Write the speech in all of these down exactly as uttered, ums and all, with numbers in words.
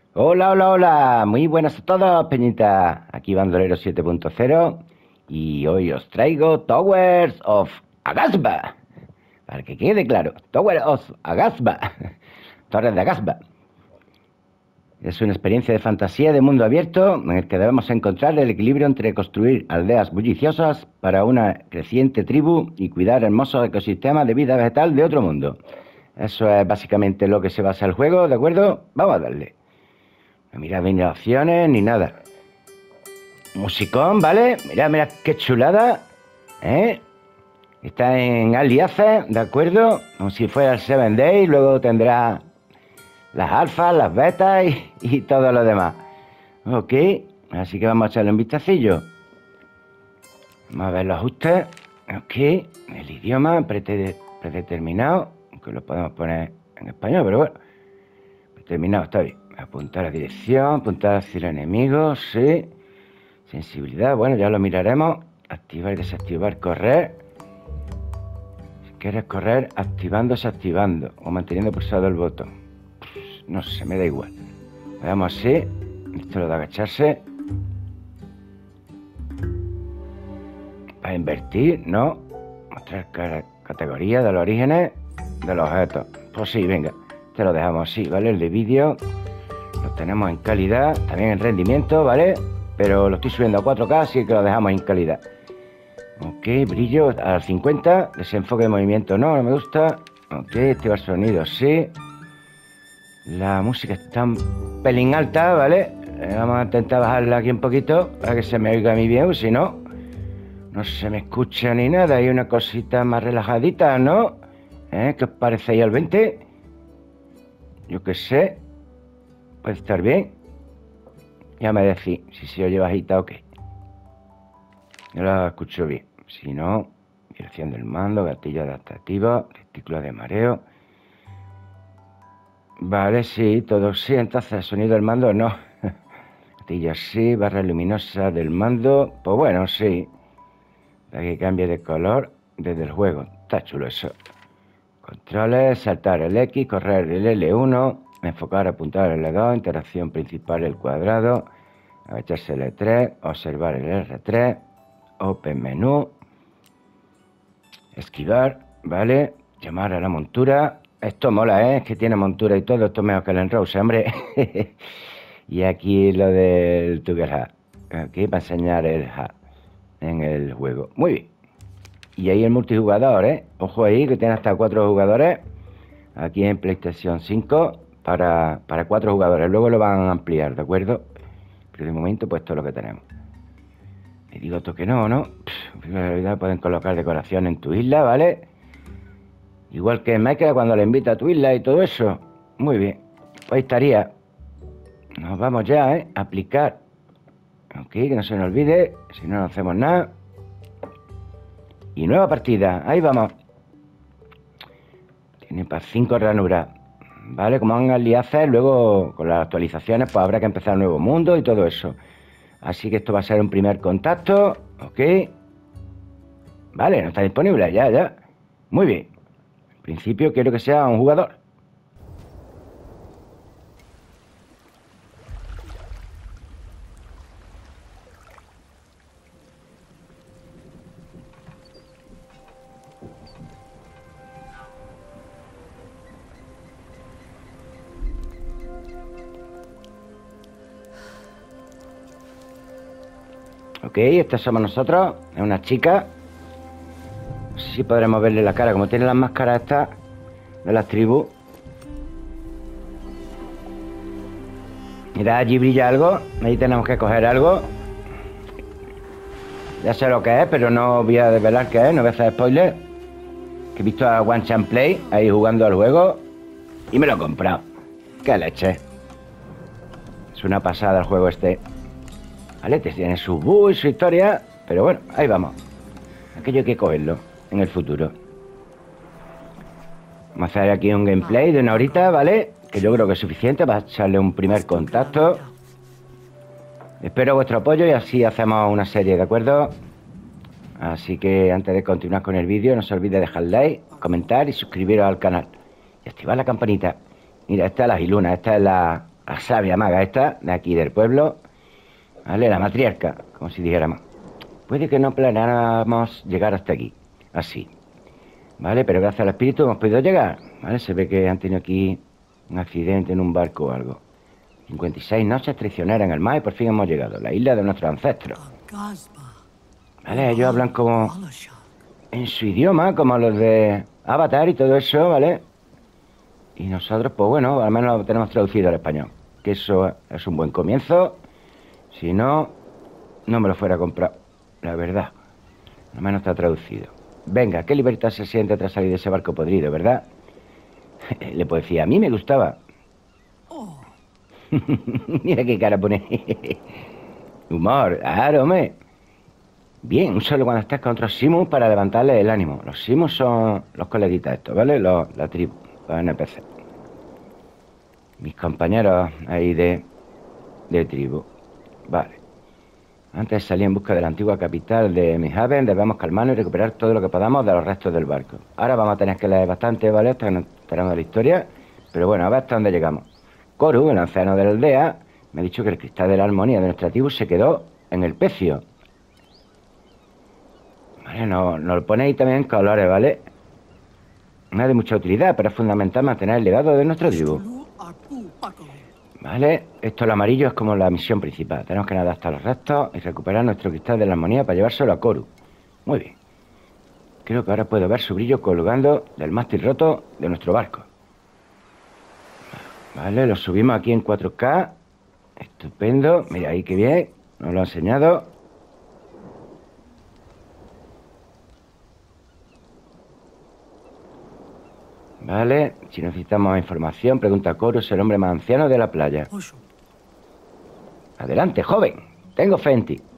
Hola, hola, hola. Muy buenas a todos, Peñita. Aquí Bandolero siete punto cero y hoy os traigo Towers of Agasba. Para que quede claro, Towers of Agasba. Torres de Agasba. Es una experiencia de fantasía de mundo abierto en el que debemos encontrar el equilibrio entre construir aldeas bulliciosas para una creciente tribu y cuidar hermosos ecosistemas de vida vegetal de otro mundo. Eso es básicamente lo que se basa el juego, ¿de acuerdo? Vamos a darle. No mira ni opciones ni nada. Musicón, ¿vale? Mira, mira qué chulada, ¿eh? Está en Early Access, ¿de acuerdo? Como si fuera el Seven Days, luego tendrá las alfas, las betas y, y todo lo demás. Ok, así que vamos a echarle un vistacillo. Vamos a ver los ajustes. Ok, el idioma prete- predeterminado, que lo podemos poner en español, pero bueno. Predeterminado, está bien. Apuntar a dirección, apuntar hacia el enemigo, sí. Sensibilidad, bueno, ya lo miraremos. Activar y desactivar, correr. Si quieres correr, activando, desactivando o manteniendo pulsado el botón. No sé, me da igual. Veamos así. Esto lo de agacharse. Para invertir, no. Mostrar categoría de los orígenes de los objetos. Pues sí, venga. Te lo dejamos así, ¿vale? El de vídeo lo tenemos en calidad, también en rendimiento, ¿vale? Pero lo estoy subiendo a cuatro K, así que lo dejamos en calidad. Ok, brillo al cincuenta. Desenfoque de movimiento no, no me gusta. Ok, activar sonido, sí. La música está un pelín alta, ¿vale? Eh, Vamos a intentar bajarla aquí un poquito para que se me oiga a mí bien, si no, no se me escucha ni nada. Hay una cosita más relajadita, ¿no? ¿Eh? ¿Qué os parece ahí al veinte? Yo qué sé. Puede estar bien. Ya me decís si se oye bajita o qué. Yo la escucho bien. Si no, dirección del mando, gatillo adaptativo, retículo de mareo. Vale, sí, todo sí. Entonces, sonido del mando, no. Gatillo sí, barra luminosa del mando. Pues bueno, sí. Para que cambie de color desde el juego. Está chulo eso. Controles, saltar el X, correr el L uno, enfocar, apuntar el L dos, interacción principal el cuadrado, agacharse el L tres, observar el R tres, Open menú, esquivar, ¿vale? Llamar a la montura. Esto mola, ¿eh? Es que tiene montura y todo. Esto es mejor que el Enrose, hombre. Y aquí lo del Tugger Hat. Aquí para enseñar el hat en el juego. Muy bien. Y ahí el multijugador, ¿eh? Ojo ahí, que tiene hasta cuatro jugadores. Aquí en PlayStation cinco para, para cuatro jugadores. Luego lo van a ampliar, ¿de acuerdo? Pero de momento, pues esto es lo que tenemos. Le digo esto que no, ¿no? Pff, en realidad pueden colocar decoración en tu isla, ¿vale? Igual que en Minecraft cuando le invita a tu isla y todo eso. Muy bien. Pues ahí estaría. Nos vamos ya, ¿eh? Aplicar. Ok, que no se nos olvide. Si no, no hacemos nada. Y nueva partida. Ahí vamos. Tiene para cinco ranuras. ¿Vale? Como van a liarse, luego con las actualizaciones, pues habrá que empezar un nuevo mundo y todo eso. Así que esto va a ser un primer contacto. Ok. Vale, no está disponible. Ya, ya. Muy bien. En principio quiero que sea un jugador. Ok, esta somos nosotros. Es una chica. No sé si podremos verle la cara. Como tiene las máscaras estas de las tribus. Mira, allí brilla algo. Ahí tenemos que coger algo. Ya sé lo que es, pero no voy a desvelar qué es. No voy a hacer spoiler. Que he visto a One Chan Play ahí jugando al juego. Y me lo he comprado. ¡Qué leche! Es una pasada el juego este. ¿Vale? Tiene su bug y su historia. Pero bueno, ahí vamos. Aquello hay que cogerlo en el futuro. Vamos a hacer aquí un gameplay de una horita, ¿vale? Que yo creo que es suficiente para echarle un primer contacto. Espero vuestro apoyo y así hacemos una serie, ¿de acuerdo? Así que antes de continuar con el vídeo, no se olvide dejar like, comentar y suscribiros al canal. Y activar la campanita. Mira, esta es la Giluna, esta es la la sabia maga esta, de aquí del pueblo, ¿vale? La matriarca, como si dijéramos. Puede que no planeáramos llegar hasta aquí, así, ¿vale? Pero gracias al espíritu hemos podido llegar, ¿vale? Se ve que han tenido aquí un accidente en un barco o algo. cincuenta y seis noches traicioneras en el mar y por fin hemos llegado, la isla de nuestros ancestros. ¿Vale? Ellos hablan como en su idioma, como los de Avatar y todo eso, ¿vale? Y nosotros, pues bueno, al menos lo tenemos traducido al español, que eso es un buen comienzo. Si no, no me lo fuera a comprar, la verdad. Al menos está traducido. Venga, qué libertad se siente tras salir de ese barco podrido, ¿verdad? Le puedo decir, a mí me gustaba. Oh. Mira qué cara pone. Humor, claro, hombre. Bien, un solo cuando estés con otros simus para levantarle el ánimo. Los simus son los coleguitas estos, ¿vale? Los, la tribu, los N P C. Mis compañeros ahí de, de tribu. Vale. Antes de salir en busca de la antigua capital de Mihaven, debemos calmarnos y recuperar todo lo que podamos de los restos del barco. Ahora vamos a tener que leer bastante, ¿vale? Hasta que nos enteramos de la historia. Pero bueno, a ver hasta dónde llegamos. Koru, el anciano de la aldea, me ha dicho que el cristal de la armonía de nuestra tribu se quedó en el pecio. Vale, nos no lo pone ahí también en colores, ¿vale? No es de mucha utilidad, pero es fundamental mantener el legado de nuestra tribu. Vale, esto el amarillo es como la misión principal. Tenemos que nadar hasta los restos y recuperar nuestro cristal de la armonía para llevárselo a Koru. Muy bien. Creo que ahora puedo ver su brillo colgando del mástil roto de nuestro barco. Vale, lo subimos aquí en cuatro K. Estupendo. Mira ahí qué bien. Nos lo ha enseñado. Vale, si necesitamos información, pregunta a Koru, es el hombre más anciano de la playa. Adelante, joven. Tengo fe en ti.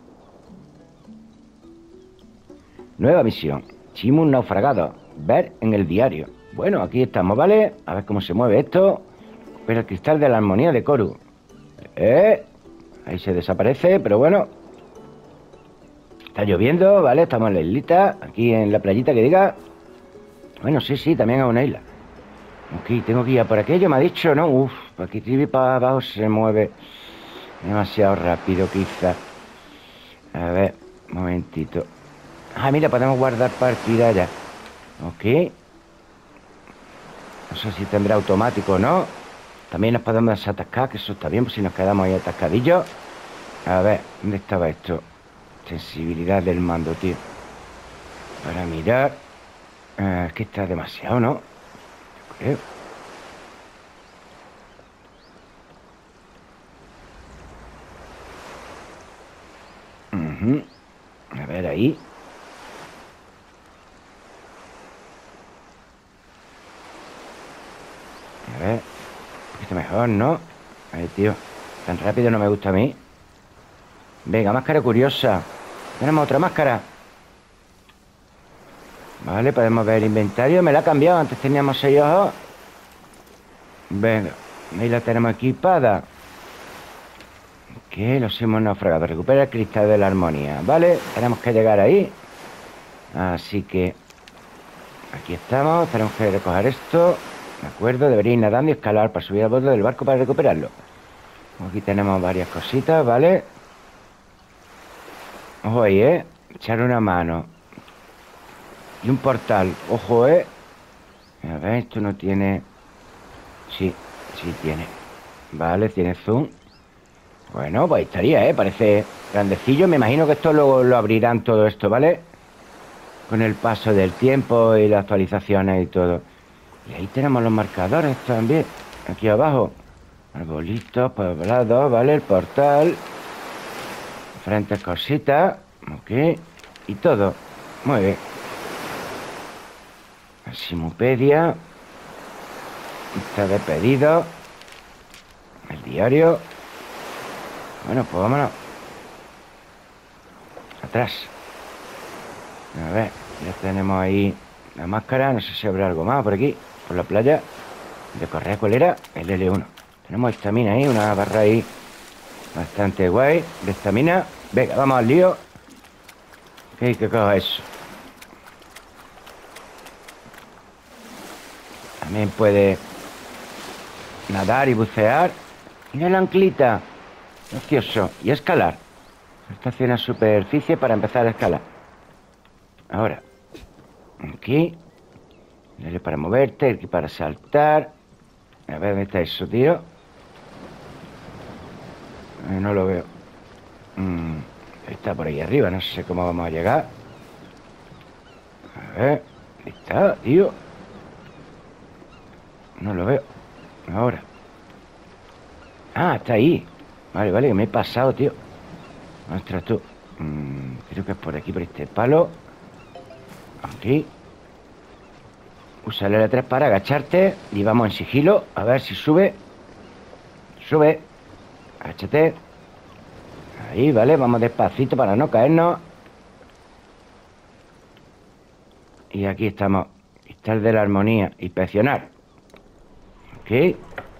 Nueva misión. Simus naufragado. Ver en el diario. Bueno, aquí estamos, ¿vale? A ver cómo se mueve esto. Pero el cristal de la armonía de Koru. Eh, ahí se desaparece, pero bueno. Está lloviendo, ¿vale? Estamos en la islita. Aquí en la playita que diga. Bueno, sí, sí, también es una isla. Ok, tengo que ir a por aquello, me ha dicho, ¿no? Uf, aquí trivi para abajo se mueve demasiado rápido, quizá. A ver, un momentito. Ah, mira, podemos guardar partida ya. Ok. No sé si tendrá automático o no. También nos podemos desatascar, que eso está bien, pues si nos quedamos ahí atascadillos. A ver, ¿dónde estaba esto? Sensibilidad del mando, tío. Para mirar. Eh, es que está demasiado, ¿no? Yo creo. Uh-huh. A ver, ahí. A ver. Un poquito mejor, ¿no? Ahí, tío. Tan rápido no me gusta a mí. Venga, máscara curiosa. Tenemos otra máscara. Vale, podemos ver el inventario. Me la ha cambiado, antes teníamos seis ojos. Venga, ahí la tenemos equipada. Que los hemos naufragado. Recupera el cristal de la armonía. Vale, tenemos que llegar ahí. Así que aquí estamos, tenemos que recoger esto. De acuerdo, debería ir nadando y escalar para subir al borde del barco para recuperarlo. Aquí tenemos varias cositas, ¿vale? Ojo ahí, ¿eh? Echar una mano. Y un portal, ojo, ¿eh? A ver, esto no tiene... Sí, sí tiene. Vale, tiene zoom. Bueno, pues ahí estaría, ¿eh? Parece grandecillo. Me imagino que esto luego lo abrirán todo esto, ¿vale? Con el paso del tiempo y las actualizaciones y todo. Y ahí tenemos los marcadores también. Aquí abajo. Arbolitos, poblados, ¿vale? El portal. Diferentes cositas. Ok. Y todo. Muy bien. Simupedia. Lista de pedidos. El diario. Bueno, pues vámonos. Atrás. A ver, ya tenemos ahí la máscara. No sé si habrá algo más por aquí, por la playa. De correa, ¿cuál era? El L uno. Tenemos estamina ahí, una barra ahí bastante guay de estamina. Venga, vamos al lío. ¿Qué, qué cojo eso? También puede nadar y bucear. Mira la anclita. Precioso. Y escalar. Esta hace una superficie para empezar a escalar. Ahora. Aquí. Dale para moverte, aquí para saltar. A ver, ¿dónde está eso, tío? Eh, no lo veo. Mm, está por ahí arriba, no sé cómo vamos a llegar. A ver, ¿dónde está, tío? No lo veo. Ahora. Ah, está ahí. Vale, vale, que me he pasado, tío. Ostras, tú. Mm, creo que es por aquí, por este palo. Aquí. Usa el L tres para agacharte. Y vamos en sigilo. A ver si sube. Sube. Agáchate. Ahí, vale. Vamos despacito para no caernos. Y aquí estamos. Cristal de la armonía. Inspeccionar. Ok.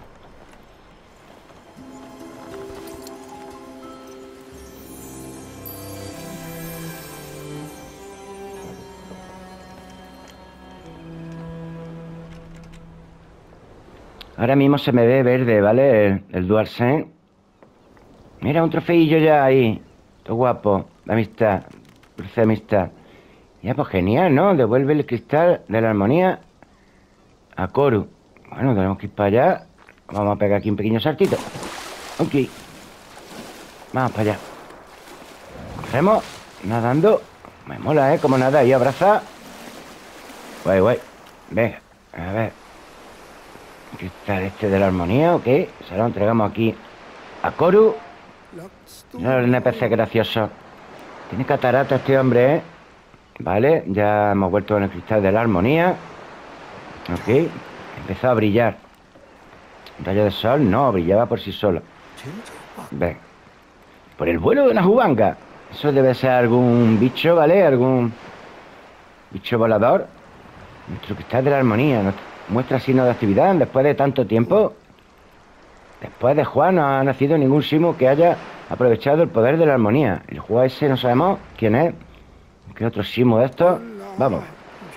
Ahora mismo se me ve verde, ¿vale? El, el DualSense. Mira, un trofeillo ya ahí. Todo guapo. De amistad. Dulce amistad. Ya, pues genial, ¿no? Devuelve el cristal de la armonía a Koru. Bueno, tenemos que ir para allá. Vamos a pegar aquí un pequeño saltito. Ok. Vamos para allá. Corremos. Nadando. Me mola, ¿eh? Como nada. Y abraza. Guay, guay. Venga. A ver. Cristal este de la armonía, ok. Se lo entregamos aquí a Koru. Mira el N P C gracioso. Tiene catarata este hombre, ¿eh? Vale, ya hemos vuelto con el cristal de la armonía. Ok. Empezó a brillar. Un rayo de sol, no, brillaba por sí solo. Ven. Por el vuelo de una jubanga. Eso debe ser algún bicho, ¿vale? Algún bicho volador. Nuestro cristal de la armonía. Muestra signos de actividad después de tanto tiempo. Después de Juan no ha nacido ningún Simu que haya aprovechado el poder de la armonía. El juego ese no sabemos quién es. ¿Qué otro Simu de estos? Vamos a ver.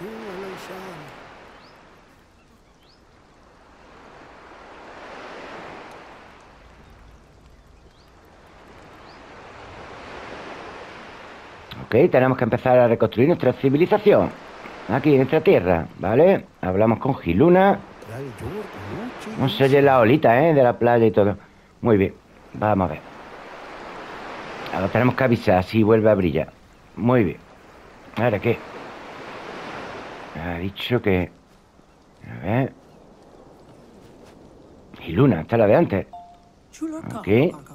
Ok, tenemos que empezar a reconstruir nuestra civilización. Aquí en nuestra tierra, ¿vale? Hablamos con Giluna. No se oye la olita, ¿eh? De la playa y todo. Muy bien, vamos a ver. Ahora tenemos que avisar si vuelve a brillar. Muy bien. ¿Ahora qué? Ha dicho que... A ver... Giluna, esta es la de antes. Ok.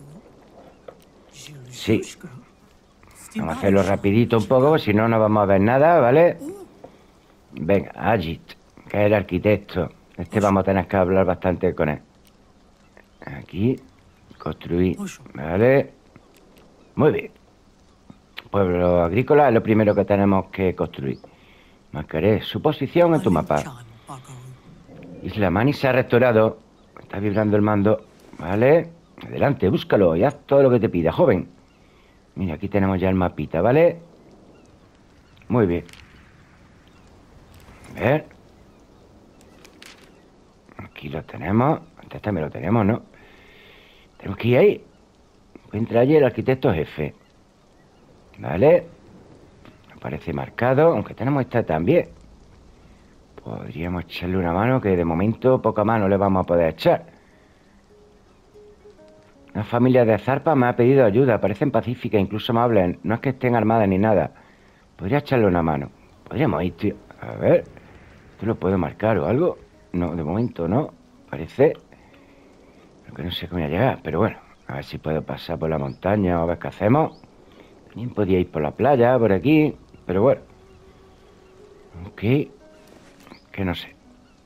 Sí. Vamos a hacerlo rapidito un poco, si no, no vamos a ver nada, ¿vale? Venga, Ajit, que es el arquitecto. Este vamos a tener que hablar bastante con él. Aquí, construir, ¿vale? Muy bien. Pueblo agrícola es lo primero que tenemos que construir. Marcaré su posición en tu mapa. Isla Mani se ha restaurado. Está vibrando el mando, ¿vale? Adelante, búscalo y haz todo lo que te pida, joven. Mira, aquí tenemos ya el mapita, ¿vale? Muy bien. A ver. Aquí lo tenemos. Este también lo tenemos, ¿no? Tenemos que ir ahí. Encuentra allí el arquitecto jefe. ¿Vale? Aparece marcado, aunque tenemos esta también. Podríamos echarle una mano, que de momento poca mano le vamos a poder echar. Una familia de zarpas me ha pedido ayuda. Parecen pacíficas, incluso amables. No es que estén armadas ni nada. Podría echarle una mano. Podríamos ir, tío. A ver. ¿Esto lo puedo marcar o algo? No, de momento no. Parece. Aunque no sé cómo voy a llegar. Pero bueno, a ver si puedo pasar por la montaña o a ver qué hacemos. También podía ir por la playa, por aquí. Pero bueno. Ok. Que no sé.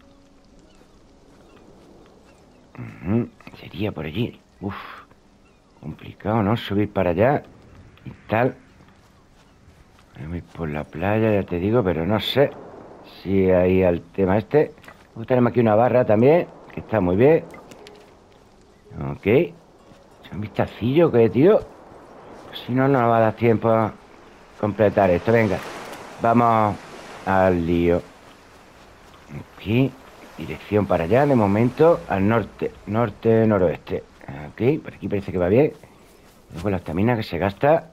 Uh-huh. Sería por allí. Uf. Complicado, ¿no? Subir para allá y tal. Voy por la playa, ya te digo, pero no sé si hay al tema este. Tenemos aquí una barra también, que está muy bien. Ok. ¿Es un vistacillo qué, tío? Si no, no nos va a dar tiempo a completar esto. Venga, vamos al lío. Aquí, dirección para allá, de momento, al norte, norte, noroeste. Ok, por aquí parece que va bien. Luego la estamina que se gasta.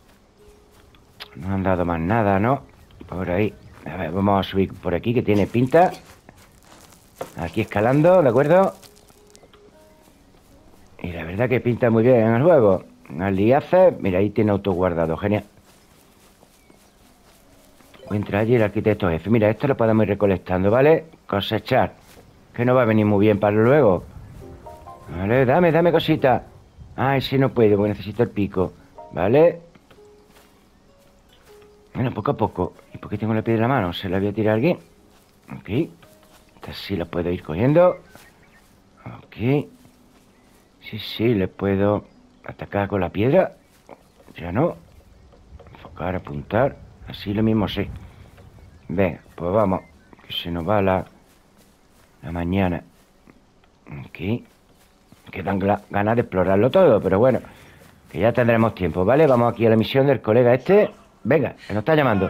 No han dado más nada, ¿no? Por ahí. A ver, vamos a subir por aquí, que tiene pinta. Aquí escalando, ¿de acuerdo? Y la verdad que pinta muy bien en el juego. Al liaces, mira, ahí tiene autoguardado, genial. Entra allí el arquitecto jefe. Mira, esto lo podemos ir recolectando, ¿vale? Cosechar. Que no va a venir muy bien para luego. Vale, dame, dame cosita. Ay, sí, no puedo, porque necesito el pico. Vale. Bueno, poco a poco. ¿Y por qué tengo la piedra en la mano? ¿Se la voy a tirar a alguien? Ok. Esta sí la puedo ir cogiendo. Ok. Sí, sí, le puedo atacar con la piedra. Ya no. Enfocar, apuntar. Así lo mismo sí. Venga, pues vamos. Que se nos va la, la mañana. Ok. Quedan ganas de explorarlo todo, pero bueno, que ya tendremos tiempo, ¿vale? Vamos aquí a la misión del colega este. Venga, que nos está llamando.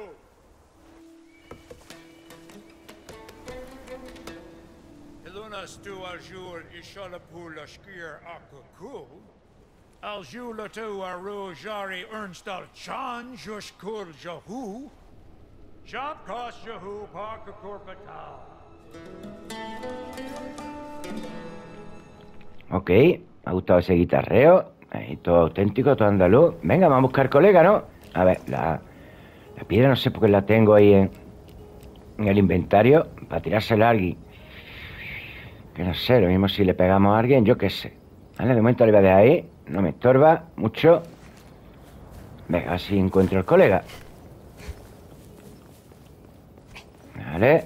Ok, me ha gustado ese guitarreo. Ahí, todo auténtico, todo andaluz. Venga, vamos a buscar colega, ¿no? A ver, la, la piedra no sé por qué la tengo ahí en, en el inventario. Para tirársela a alguien. Que no sé, lo mismo si le pegamos a alguien, yo qué sé. Vale, de momento le voy a dejar ahí. No me estorba mucho. Venga, así encuentro al colega. Vale.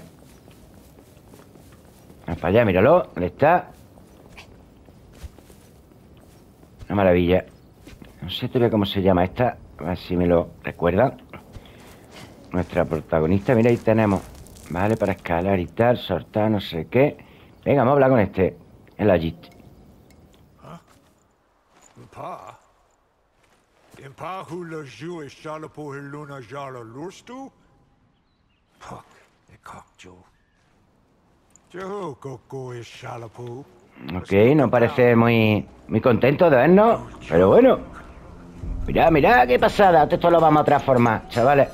Vamos para allá, míralo. ¿Dónde está? Una maravilla. No sé todavía cómo se llama esta. A ver si me lo recuerdan. Nuestra protagonista. Mira, ahí tenemos. Vale, para escalar y tal. Sortar, no sé qué. Venga, vamos a hablar con este. El Ajit. Ok, no parece muy, muy contento de vernos. Pero bueno. Mirad, mirad, qué pasada. Esto lo vamos a transformar, chavales.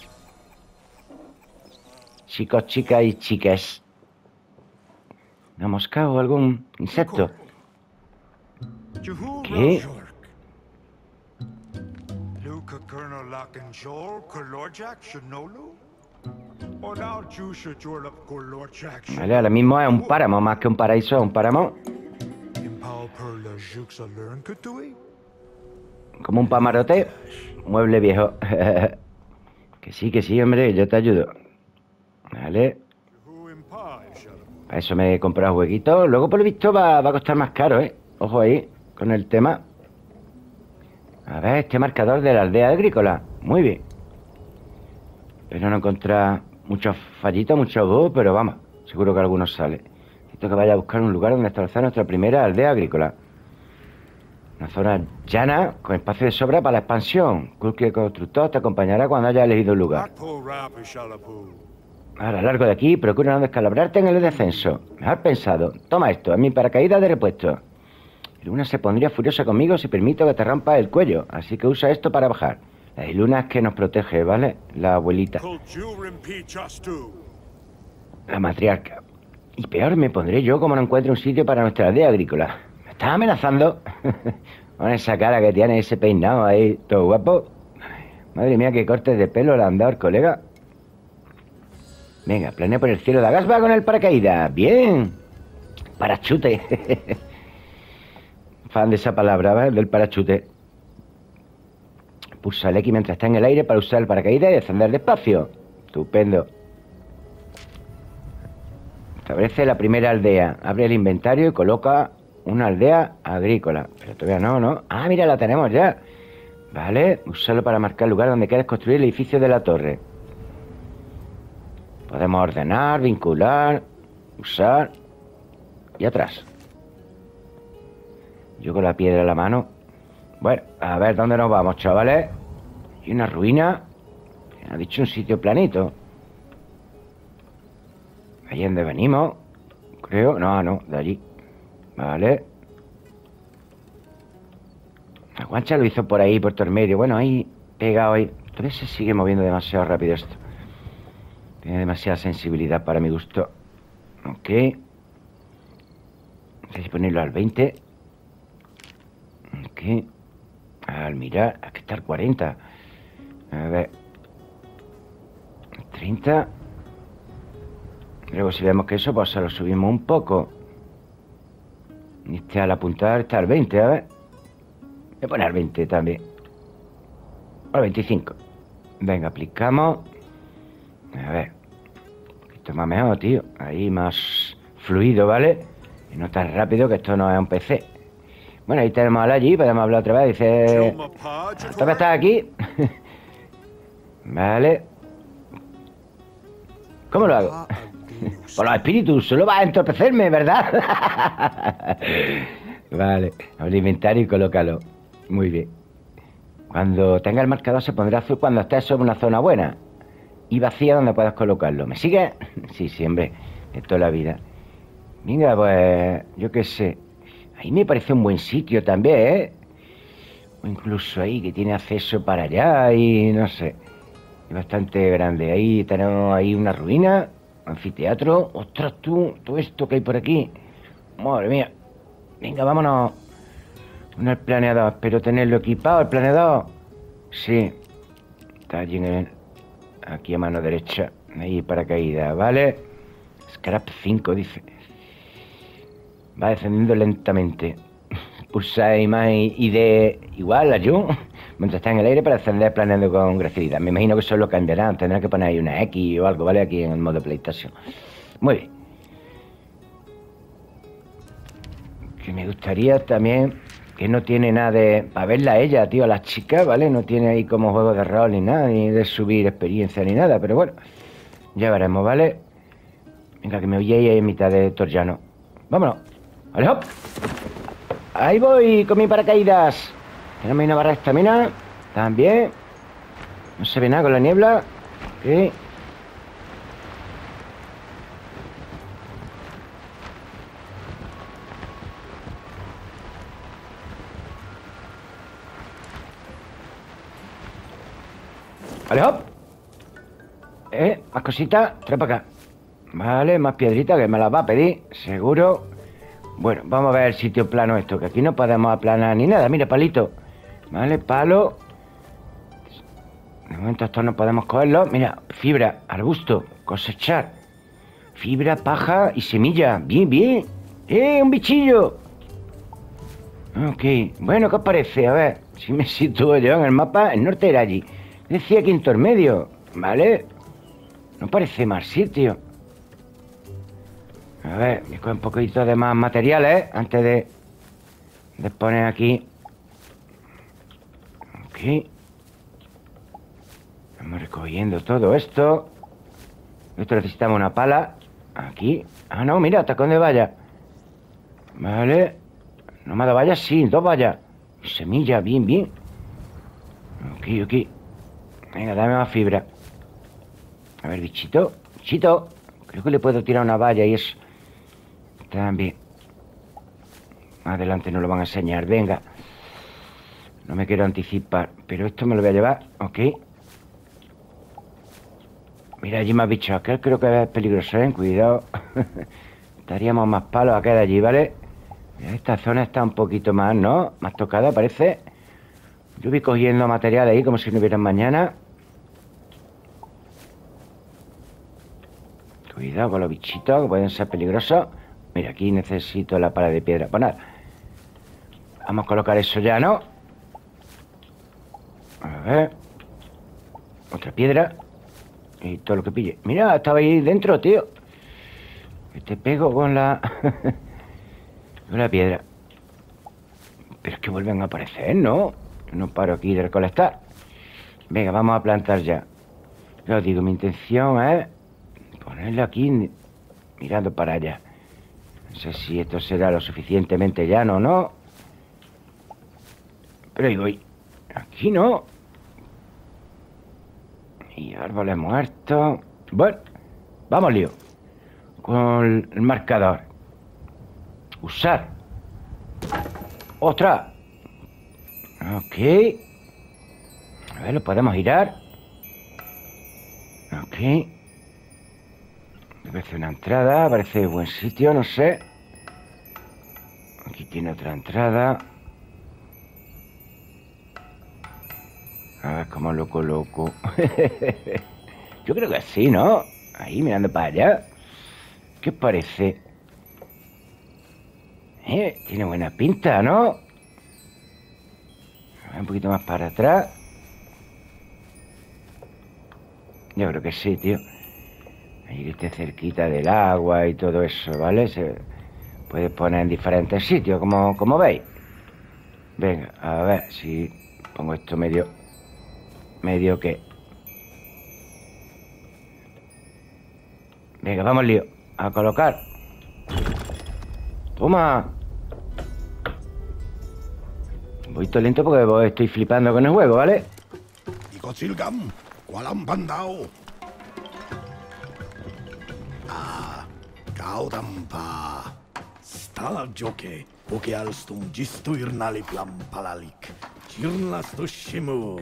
Chicos, chicas y chiques. ¿Una mosca o algún insecto? ¿Qué? Vale, ahora mismo es un páramo, más que un paraíso, es un páramo. Como un pamarote. Mueble viejo. Que sí, que sí, hombre, yo te ayudo. Vale. Para eso me he comprado jueguitos. Luego, por lo visto, va, va a costar más caro, ¿eh? Ojo ahí, con el tema. A ver, este marcador de la aldea agrícola. Muy bien. Pero no encontrar muchos fallitos, muchos bugs, pero vamos, seguro que algunos sale. Necesito que vaya a buscar un lugar donde establecer nuestra primera aldea agrícola. Una zona llana, con espacio de sobra para la expansión. Cualquier constructor te acompañará cuando haya elegido un lugar. Ahora, largo de aquí, procura no descalabrarte en el descenso. Mejor pensado. Toma esto, es mi paracaídas de repuesto. Luna se pondría furiosa conmigo si permito que te rompa el cuello, así que usa esto para bajar. La Luna es que nos protege, ¿vale? La abuelita. La matriarca. Y peor me pondré yo como no encuentre un sitio para nuestra aldea agrícola. ¿Me estás amenazando? Con esa cara que tiene, ese peinado ahí, todo guapo. Madre mía, qué cortes de pelo le han dado el colega. Venga, planea por el cielo de Agasba con el paracaídas. ¡Bien! Parachute. Fan de esa palabra, ¿vale? Del parachute. Pulsa el X mientras está en el aire para usar el paracaídas y descender despacio. Estupendo. Establece la primera aldea. Abre el inventario y coloca una aldea agrícola. Pero todavía no, ¿no? Ah, mira, la tenemos ya. Vale, usarlo para marcar el lugar donde quieres construir el edificio de la torre. Podemos ordenar, vincular, usar y atrás. Yo con la piedra en la mano. Bueno, a ver, ¿dónde nos vamos, chavales? Hay una ruina. Me ha dicho un sitio planito. Ahí donde venimos, creo. No, no, de allí. Vale. La guancha lo hizo por ahí, por todo el medio. Bueno, ahí, pegado ahí. Todavía se sigue moviendo demasiado rápido esto. Tiene demasiada sensibilidad para mi gusto. Ok. No sé si ponerlo al veinte. Ok. Al mirar, aquí está el cuarenta. A ver. treinta. Luego si vemos que eso, pues se lo subimos un poco. Y este al apuntar está al veinte, a ver. Voy a poner al veinte también. Al veinticinco. Venga, aplicamos. A ver. Un poquito más mejor, tío. Ahí más fluido, ¿vale? Y no tan rápido, que esto no es un P C. Bueno, ahí tenemos a allí, podemos hablar otra vez. Dice... ¿Todavía estás aquí? Vale. ¿Cómo lo hago? Por los espíritus, solo vas a entorpecerme, ¿verdad? Vale, abre el inventario y colócalo. Muy bien. Cuando tenga el marcador se pondrá azul cuando estés sobre una zona buena y vacía donde puedas colocarlo. ¿Me sigues? Sí, sí, hombre, de toda la vida. Venga, pues, yo qué sé. Ahí me parece un buen sitio también, ¿eh? O incluso ahí que tiene acceso para allá y no sé. Es bastante grande. Ahí tenemos ahí una ruina, anfiteatro. Ostras, tú, todo esto que hay por aquí. Madre mía. Venga, vámonos. Con el planeador. Espero tenerlo equipado, el planeador. Sí. Está allí en el... Aquí a mano derecha. Ahí paracaídas, ¿vale? Scrap cinco, dice. Va descendiendo lentamente. Pulsa imagen I D igual, la Jun, mientras está en el aire para descender planeando con gracilidad. Me imagino que eso lo cambiarán. Tendrán que poner ahí una X o algo, ¿vale? Aquí en el modo PlayStation. Muy bien. Que me gustaría también... Que no tiene nada de... Para verla a ella, tío, a las chicas, ¿vale? No tiene ahí como juego de rol ni nada, ni de subir experiencia ni nada. Pero bueno, ya veremos, ¿vale? Venga, que me oyéis ahí en mitad de Torllano. Vámonos. ¡Vale, hop! Ahí voy con mi paracaídas. Tenemos una barra de estamina. También. No se ve nada con la niebla. Ok. Vale, hop. Eh, más cositas. Trae para acá. Vale, más piedritas que me las va a pedir. Seguro. Bueno, vamos a ver el sitio plano esto, que aquí no podemos aplanar ni nada. Mira, palito. Vale, palo. De momento esto no podemos cogerlo. Mira, fibra, arbusto, cosechar. Fibra, paja y semilla. Bien, bien. ¡Eh, un bichillo! Ok, bueno, ¿qué os parece? A ver, si me sitúo yo en el mapa, el norte era allí. Decía quinto medio, ¿vale? No parece mal sitio. A ver, me coge un poquito de más materiales, ¿eh? Antes de, de poner aquí. Ok. Vamos recogiendo todo esto. Esto necesitamos una pala. Aquí. Ah, no, mira, tacón de valla. Vale. ¿No me ha dado vallas? Sí, dos vallas. Semilla, bien, bien. Ok, ok. Venga, dame más fibra. A ver, bichito. Bichito. Creo que le puedo tirar una valla y eso. También. Más adelante nos lo van a enseñar. Venga. No me quiero anticipar. Pero esto me lo voy a llevar. Ok. Mira, allí más bichos. Aquel creo que es peligroso, ¿eh? Cuidado. Estaríamos más palos acá de allí, ¿vale? Mira, esta zona está un poquito más, ¿no? Más tocada, parece. Yo voy cogiendo material ahí como si no hubiera mañana. Cuidado con los bichitos, que pueden ser peligrosos. Mira, aquí necesito la pala de piedra. Pues nada. Vamos a colocar eso ya, ¿no? A ver. Otra piedra. Y todo lo que pille. Mira, estaba ahí dentro, tío. Que te pego con la... con la piedra. Pero es que vuelven a aparecer, ¿no? No paro aquí de recolectar. Venga, vamos a plantar ya. Ya os digo, mi intención es ponerlo aquí mirando para allá. No sé si esto será lo suficientemente llano o no. Pero ahí voy. Aquí no. Y árboles muertos. Bueno, vamos, lío. Con el marcador. Usar. ¡Ostras! Ok. A ver, lo podemos girar. Ok. Parece una entrada, parece buen sitio, no sé. Aquí tiene otra entrada. A ver cómo lo coloco. Yo creo que sí, ¿no? Ahí, mirando para allá. ¿Qué os parece? Eh, tiene buena pinta, ¿no? A ver, un poquito más para atrás. Yo creo que sí, tío. Ahí que esté cerquita del agua y todo eso, ¿vale? Se puede poner en diferentes sitios, como, como veis. Venga, a ver si pongo esto medio... Medio que... Venga, vamos, lío. A colocar. Toma. Voy todo lento porque estoy flipando con el juego, ¿vale? Ikosilgam, walang bandao. Ah, Gaudampa. Sta joke, oke alstum jistu irnali plam palalik. Chirnas to shimu.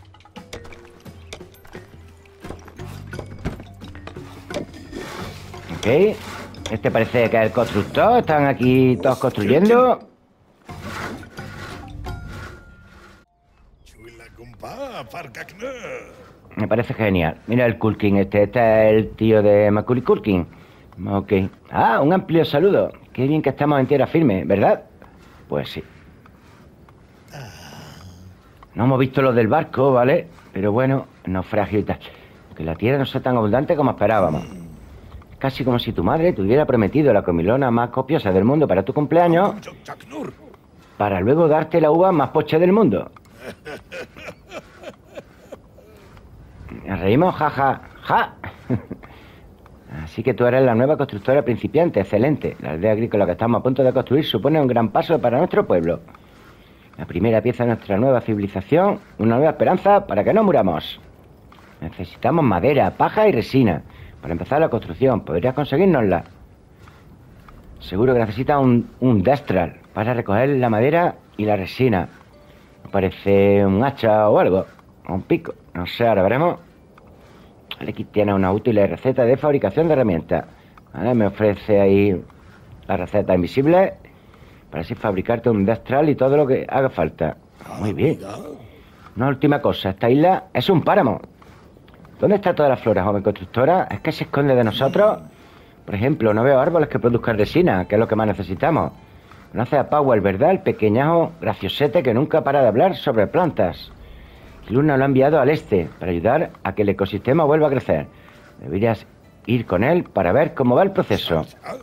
Ok. Este parece que es el constructor. Están aquí todos construyendo. Me parece genial. Mira el Culkin este. Este es el tío de Macaulay Culkin. Ok. Ah, un amplio saludo. Qué bien que estamos en tierra firme, ¿verdad? Pues sí. No hemos visto los del barco, ¿vale? Pero bueno, naufragio y tal. Que la tierra no sea tan abundante como esperábamos. Casi como si tu madre te hubiera prometido la comilona más copiosa del mundo para tu cumpleaños, para luego darte la uva más pocha del mundo. ¿Nos reímos? Ja, ja, ja. Así que tú eres la nueva constructora principiante. Excelente. La aldea agrícola que estamos a punto de construir supone un gran paso para nuestro pueblo. La primera pieza de nuestra nueva civilización. Una nueva esperanza para que no muramos. Necesitamos madera, paja y resina para empezar la construcción. ¿Podrías conseguirnosla? Seguro que necesitas un, un destral para recoger la madera y la resina. Me parece un hacha o algo. O un pico. No sé, ahora veremos. Aquí tiene una útil receta de fabricación de herramientas. Vale, me ofrece ahí la receta invisible para así fabricarte un destral y todo lo que haga falta. Muy bien. Una última cosa. Esta isla es un páramo. ¿Dónde está toda la flora, joven constructora? ¿Es que se esconde de nosotros? Por ejemplo, no veo árboles que produzcan resina, que es lo que más necesitamos. Conoce a Powell, ¿verdad? El pequeñajo graciosete que nunca para de hablar sobre plantas. Luna lo ha enviado al este para ayudar a que el ecosistema vuelva a crecer. Deberías ir con él para ver cómo va el proceso.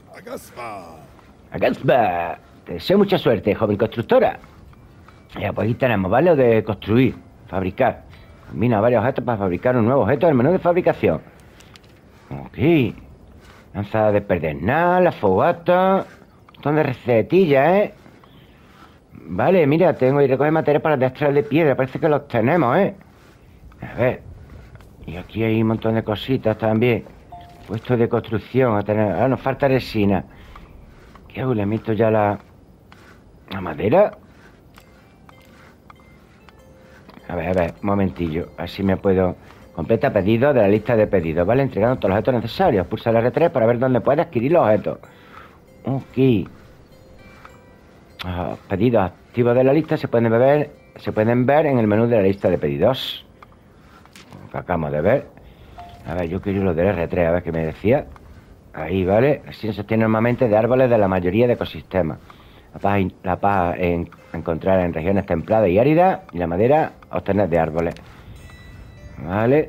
Agasba. Te deseo mucha suerte, joven constructora. Ya, pues aquí tenemos, ¿vale? Lo de construir, fabricar. Combina varios objetos para fabricar un nuevo objeto del menú de fabricación. Ok. Lanza de pedernal, la fogata. Un montón de recetillas, ¿eh? Vale, mira, tengo y recoger material para el destral de piedra. Parece que los tenemos, ¿eh? A ver. Y aquí hay un montón de cositas también. Puestos de construcción. A tener... Ah, nos falta resina. ¿Qué hago? ¿Le meto ya la... la madera? A ver, a ver, un momentillo. Así me puedo... Completa pedido de la lista de pedidos, ¿vale? Entregando todos los objetos necesarios. Pulsa el erre tres para ver dónde puede adquirir los objetos. Ok. Uh, pedidos activos de la lista se pueden ver se pueden ver en el menú de la lista de pedidos que acabamos de ver. A ver, yo quiero lo del erre tres, a ver qué me decía. Ahí, ¿vale? Así se obtiene normalmente de árboles de la mayoría de ecosistemas. La paz, la paz en encontrar en regiones templadas y áridas, y la madera obtener de árboles. Vale.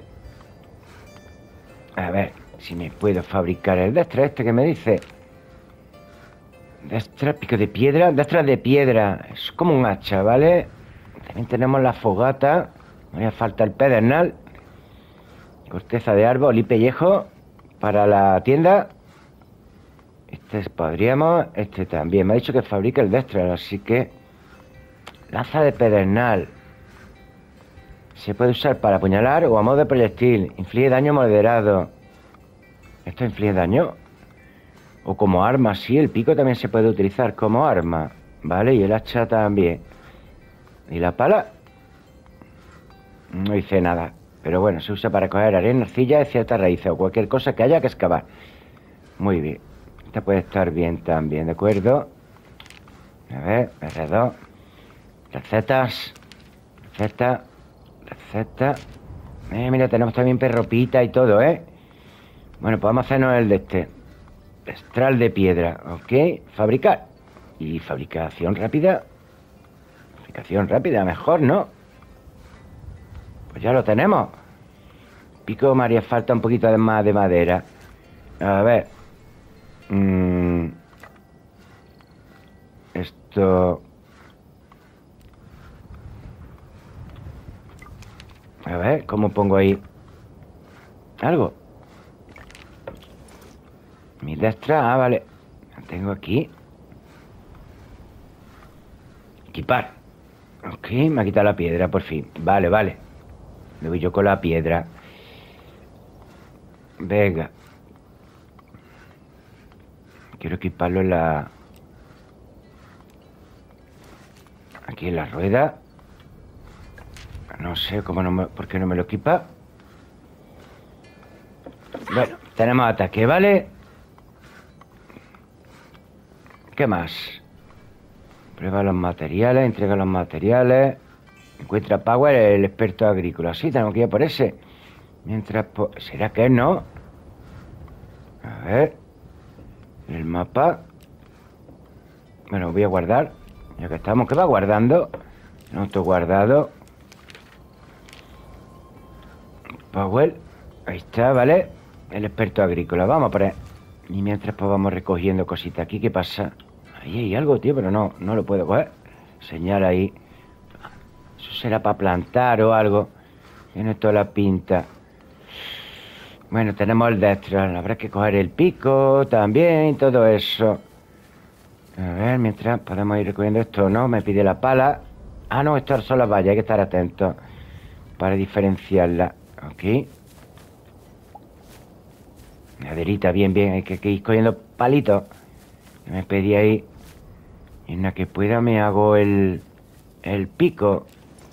A ver si me puedo fabricar el destra este que me dice. Destra, pico de piedra. Destra de piedra. Es como un hacha, ¿vale? También tenemos la fogata. No haría falta el pedernal. Corteza de árbol y pellejo para la tienda. Este podríamos. Este también. Me ha dicho que fabrica el destra, así que... Lanza de pedernal. Se puede usar para apuñalar o a modo de proyectil. Inflige daño moderado. ¿Esto inflige daño? O como arma, sí, el pico también se puede utilizar como arma. Vale, y el hacha también. ¿Y la pala? No hice nada. Pero bueno, se usa para coger arena, arcilla de ciertas raíces o cualquier cosa que haya que excavar. Muy bien. Esta puede estar bien también, ¿de acuerdo? A ver, R dos. Recetas. Receta. Receta. Eh, mira, tenemos también perropita y todo, ¿eh? Bueno, pues vamos a hacernos el de este. Estral de piedra, ¿ok? Fabricar. Y fabricación rápida. Fabricación rápida, mejor, ¿no? Pues ya lo tenemos. Pico me haría falta un poquito de más de madera. A ver. Mm. Esto... A ver, ¿cómo pongo ahí? Algo. Mi destra, ah, vale. La tengo aquí. Equipar. Ok, me ha quitado la piedra por fin. Vale, vale. Le voy yo con la piedra. Venga. Quiero equiparlo en la... Aquí en la rueda. No sé cómo no me... ¿Por qué no me lo equipa? Bueno, tenemos ataque, ¿vale? ¿Qué más? Prueba los materiales, entrega los materiales. Encuentra Power, el experto agrícola. Sí, tenemos que ir por ese. Mientras... Po... ¿Será que no? A ver. El mapa. Bueno, voy a guardar. Ya que estamos, ¿qué va guardando? No estoy guardado. Powell. Ahí está, ¿vale? El experto agrícola. Vamos a poner. Y mientras pues vamos recogiendo cositas aquí. ¿Qué pasa? Ahí hay algo, tío, pero no, no lo puedo coger. Señala ahí. Eso será para plantar o algo. Tiene toda la pinta. Bueno, tenemos el destral. Habrá que coger el pico también, todo eso. A ver, mientras podemos ir recogiendo esto, ¿no? Me pide la pala. Ah, no, estas son las vallas, hay que estar atentos para diferenciarla. Ok. Maderita, bien, bien. Hay que, que ir cogiendo palitos. Me pedí ahí. Y en la que pueda me hago el... El pico.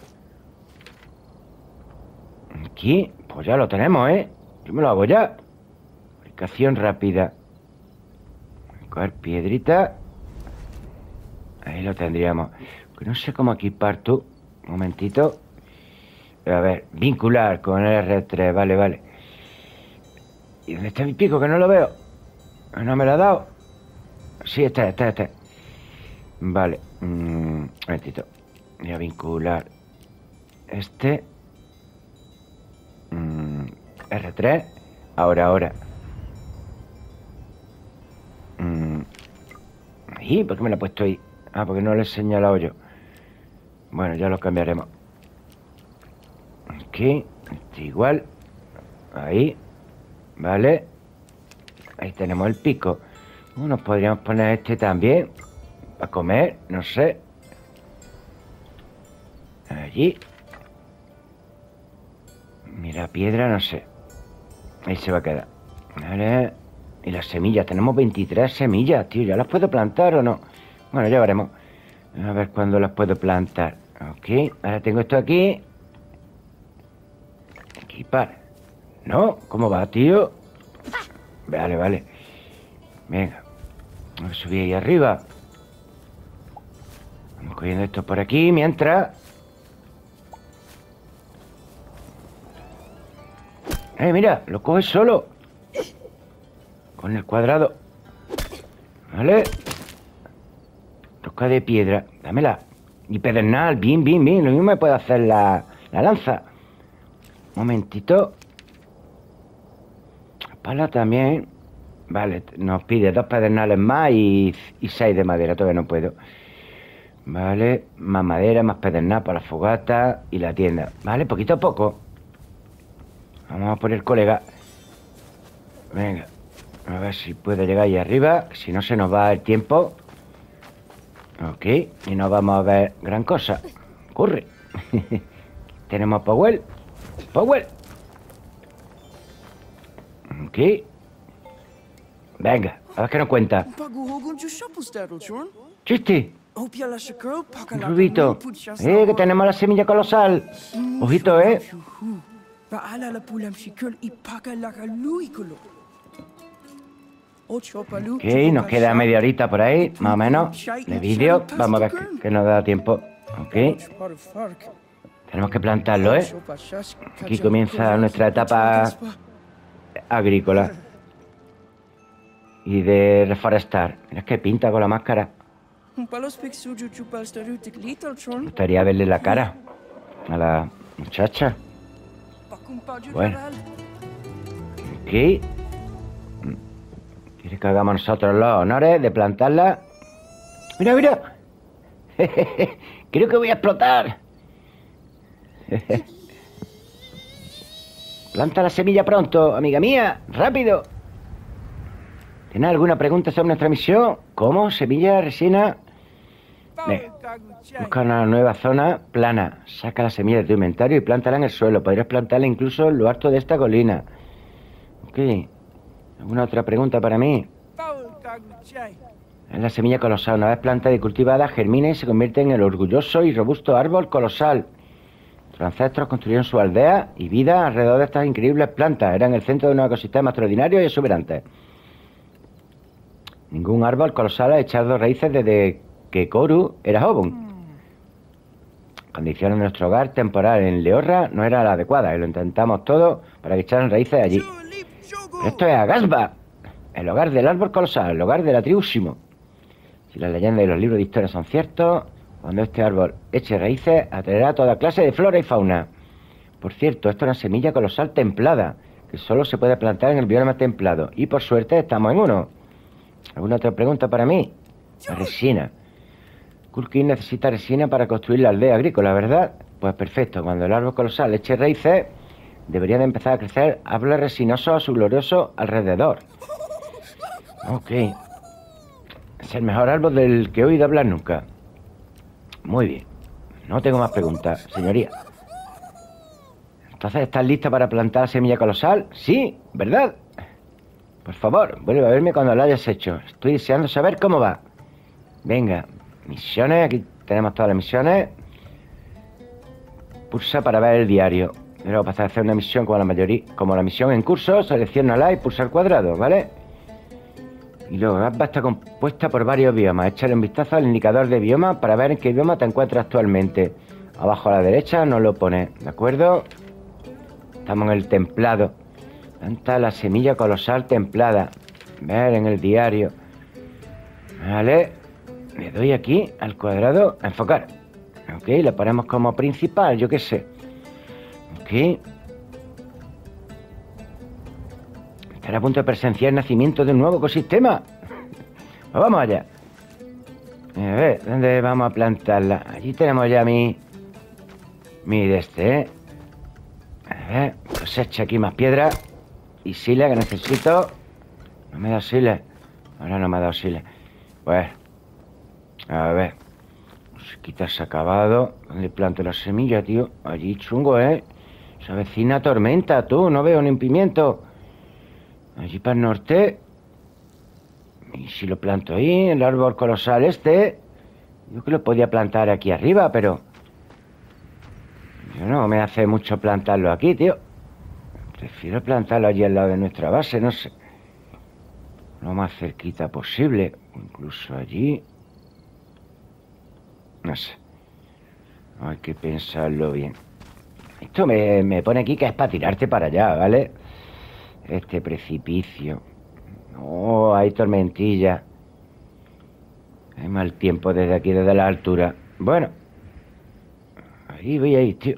Aquí, pues ya lo tenemos, ¿eh? Yo me lo hago ya. Fabricación rápida. Coger piedrita. Ahí lo tendríamos. No sé cómo equipar tú. Un momentito. A ver, vincular con el R tres. Vale, vale. ¿Y dónde está mi pico? Que no lo veo. ¿No me lo ha dado? Sí, este, este, este. Vale. Mm, un momentito. Voy a vincular este. Mm, R tres. Ahora, ahora. Mm. Ahí, ¿por qué me lo he puesto ahí? Ah, porque no lo he señalado yo. Bueno, ya lo cambiaremos. Aquí, este igual. Ahí. Vale. Ahí tenemos el pico. Uh, nos podríamos poner este también. Para comer, no sé. Allí. Mira, piedra, no sé. Ahí se va a quedar. Vale. Y las semillas, tenemos veintitrés semillas, tío. ¿Ya las puedo plantar o no? Bueno, ya veremos. A ver cuándo las puedo plantar. Ok, ahora tengo esto aquí. Equipar. No, ¿cómo va, tío? Vale, vale. Venga. Vamos a subir ahí arriba. Vamos cogiendo esto por aquí mientras. Eh, mira, lo coges solo. Con el cuadrado. Vale. Rosca de piedra. Dámela. Y pedernal. Bien, bien, bien. Lo mismo me puede hacer la, la lanza. Un momentito. La pala también. Vale, nos pide dos pedernales más y, y seis de madera. Todavía no puedo. Vale, más madera, más pedernal para la fogata y la tienda. Vale, poquito a poco. Vamos a poner colega. Venga. A ver si puede llegar ahí arriba. Si no, se nos va el tiempo. Ok. Y no vamos a ver gran cosa. Corre. Tenemos a Powell. Powell. Ok. Venga. A ver qué nos cuenta. Chiste. Oh, Rubito. Eh, que tenemos la semilla colosal. Ojito, eh. Ok, nos queda media horita por ahí, más o menos, de vídeo. Vamos a ver que, que nos da tiempo. Ok. Tenemos que plantarlo, ¿eh? Aquí comienza nuestra etapa agrícola. Y de reforestar. Mira que pinta con la máscara. Me gustaría verle la cara a la muchacha. Bueno. Ok. ¿Quiere que hagamos nosotros los honores de plantarla? Mira, mira. Creo que voy a explotar. Planta la semilla pronto, amiga mía. Rápido. ¿Tienes alguna pregunta sobre nuestra misión? ¿Cómo? ¿Semilla, resina? Ve. Busca una nueva zona plana. Saca la semilla de tu inventario y plántala en el suelo. Podrías plantarla incluso en lo alto de esta colina. Ok. ¿Alguna otra pregunta para mí? Es la semilla colosal. Una vez plantada y cultivada, germina y se convierte en el orgulloso y robusto árbol colosal. Nuestros ancestros construyeron su aldea y vida alrededor de estas increíbles plantas. Eran el centro de un ecosistema extraordinario y exuberante. Ningún árbol colosal ha echado raíces desde que Koru era joven. La condición de nuestro hogar temporal en Leorra no era la adecuada y lo intentamos todo para que echaran raíces allí. Pero esto es Agasba, el hogar del árbol colosal, el hogar de la tribu Shimo. Si las leyendas y los libros de historia son ciertos, cuando este árbol eche raíces, atraerá toda clase de flora y fauna. Por cierto, esto es una semilla colosal templada, que solo se puede plantar en el bioma templado. Y por suerte estamos en uno. ¿Alguna otra pregunta para mí? La resina. Kulkin necesita resina para construir la aldea agrícola, ¿verdad? Pues perfecto. Cuando el árbol colosal eche raíces, debería de empezar a crecer árboles resinosos a su glorioso alrededor. Ok. Es el mejor árbol del que he oído hablar nunca. Muy bien. No tengo más preguntas, señoría. Entonces, ¿estás lista para plantar semilla colosal? Sí, ¿verdad? Por favor, vuelve a verme cuando lo hayas hecho. Estoy deseando saber cómo va. Venga, misiones. Aquí tenemos todas las misiones. Pulsa para ver el diario. Luego pasar a hacer una misión como la mayoría, como la misión en curso, selecciónala y pulsa el cuadrado, ¿vale? Y luego va a estar compuesta por varios biomas. Echarle un vistazo al indicador de bioma para ver en qué bioma te encuentras actualmente. Abajo a la derecha nos lo pone, ¿de acuerdo? Estamos en el templado. Planta la semilla colosal templada. Ver en el diario. Vale. Le doy aquí al cuadrado a enfocar. Ok, lo ponemos como principal, yo qué sé. Ok. Estará a punto de presenciar el nacimiento de un nuevo ecosistema. Pues vamos allá. A ver, ¿dónde vamos a plantarla? Allí tenemos ya mi... Mi de este, ¿eh? A ver, cosecha aquí más piedra. Y sila que necesito. No me da sila. Ahora no me ha dado sila. Pues, a ver. Musiquita se ha acabado. ¿Dónde planto la semilla, tío? Allí chungo, ¿eh? Se avecina tormenta, tú. No veo ni pimiento. Allí para el norte. Y si lo planto ahí, el árbol colosal este. Yo que lo podía plantar aquí arriba, pero... Yo no me hace mucho plantarlo aquí, tío. Prefiero plantarlo allí al lado de nuestra base, no sé. Lo más cerquita posible. Incluso allí. No sé. Hay que pensarlo bien. Esto me, me pone aquí que es para tirarte para allá, ¿vale? Este precipicio. Oh, hay tormentilla. Hay mal tiempo desde aquí, desde la altura. Bueno. Ahí voy a ir, tío.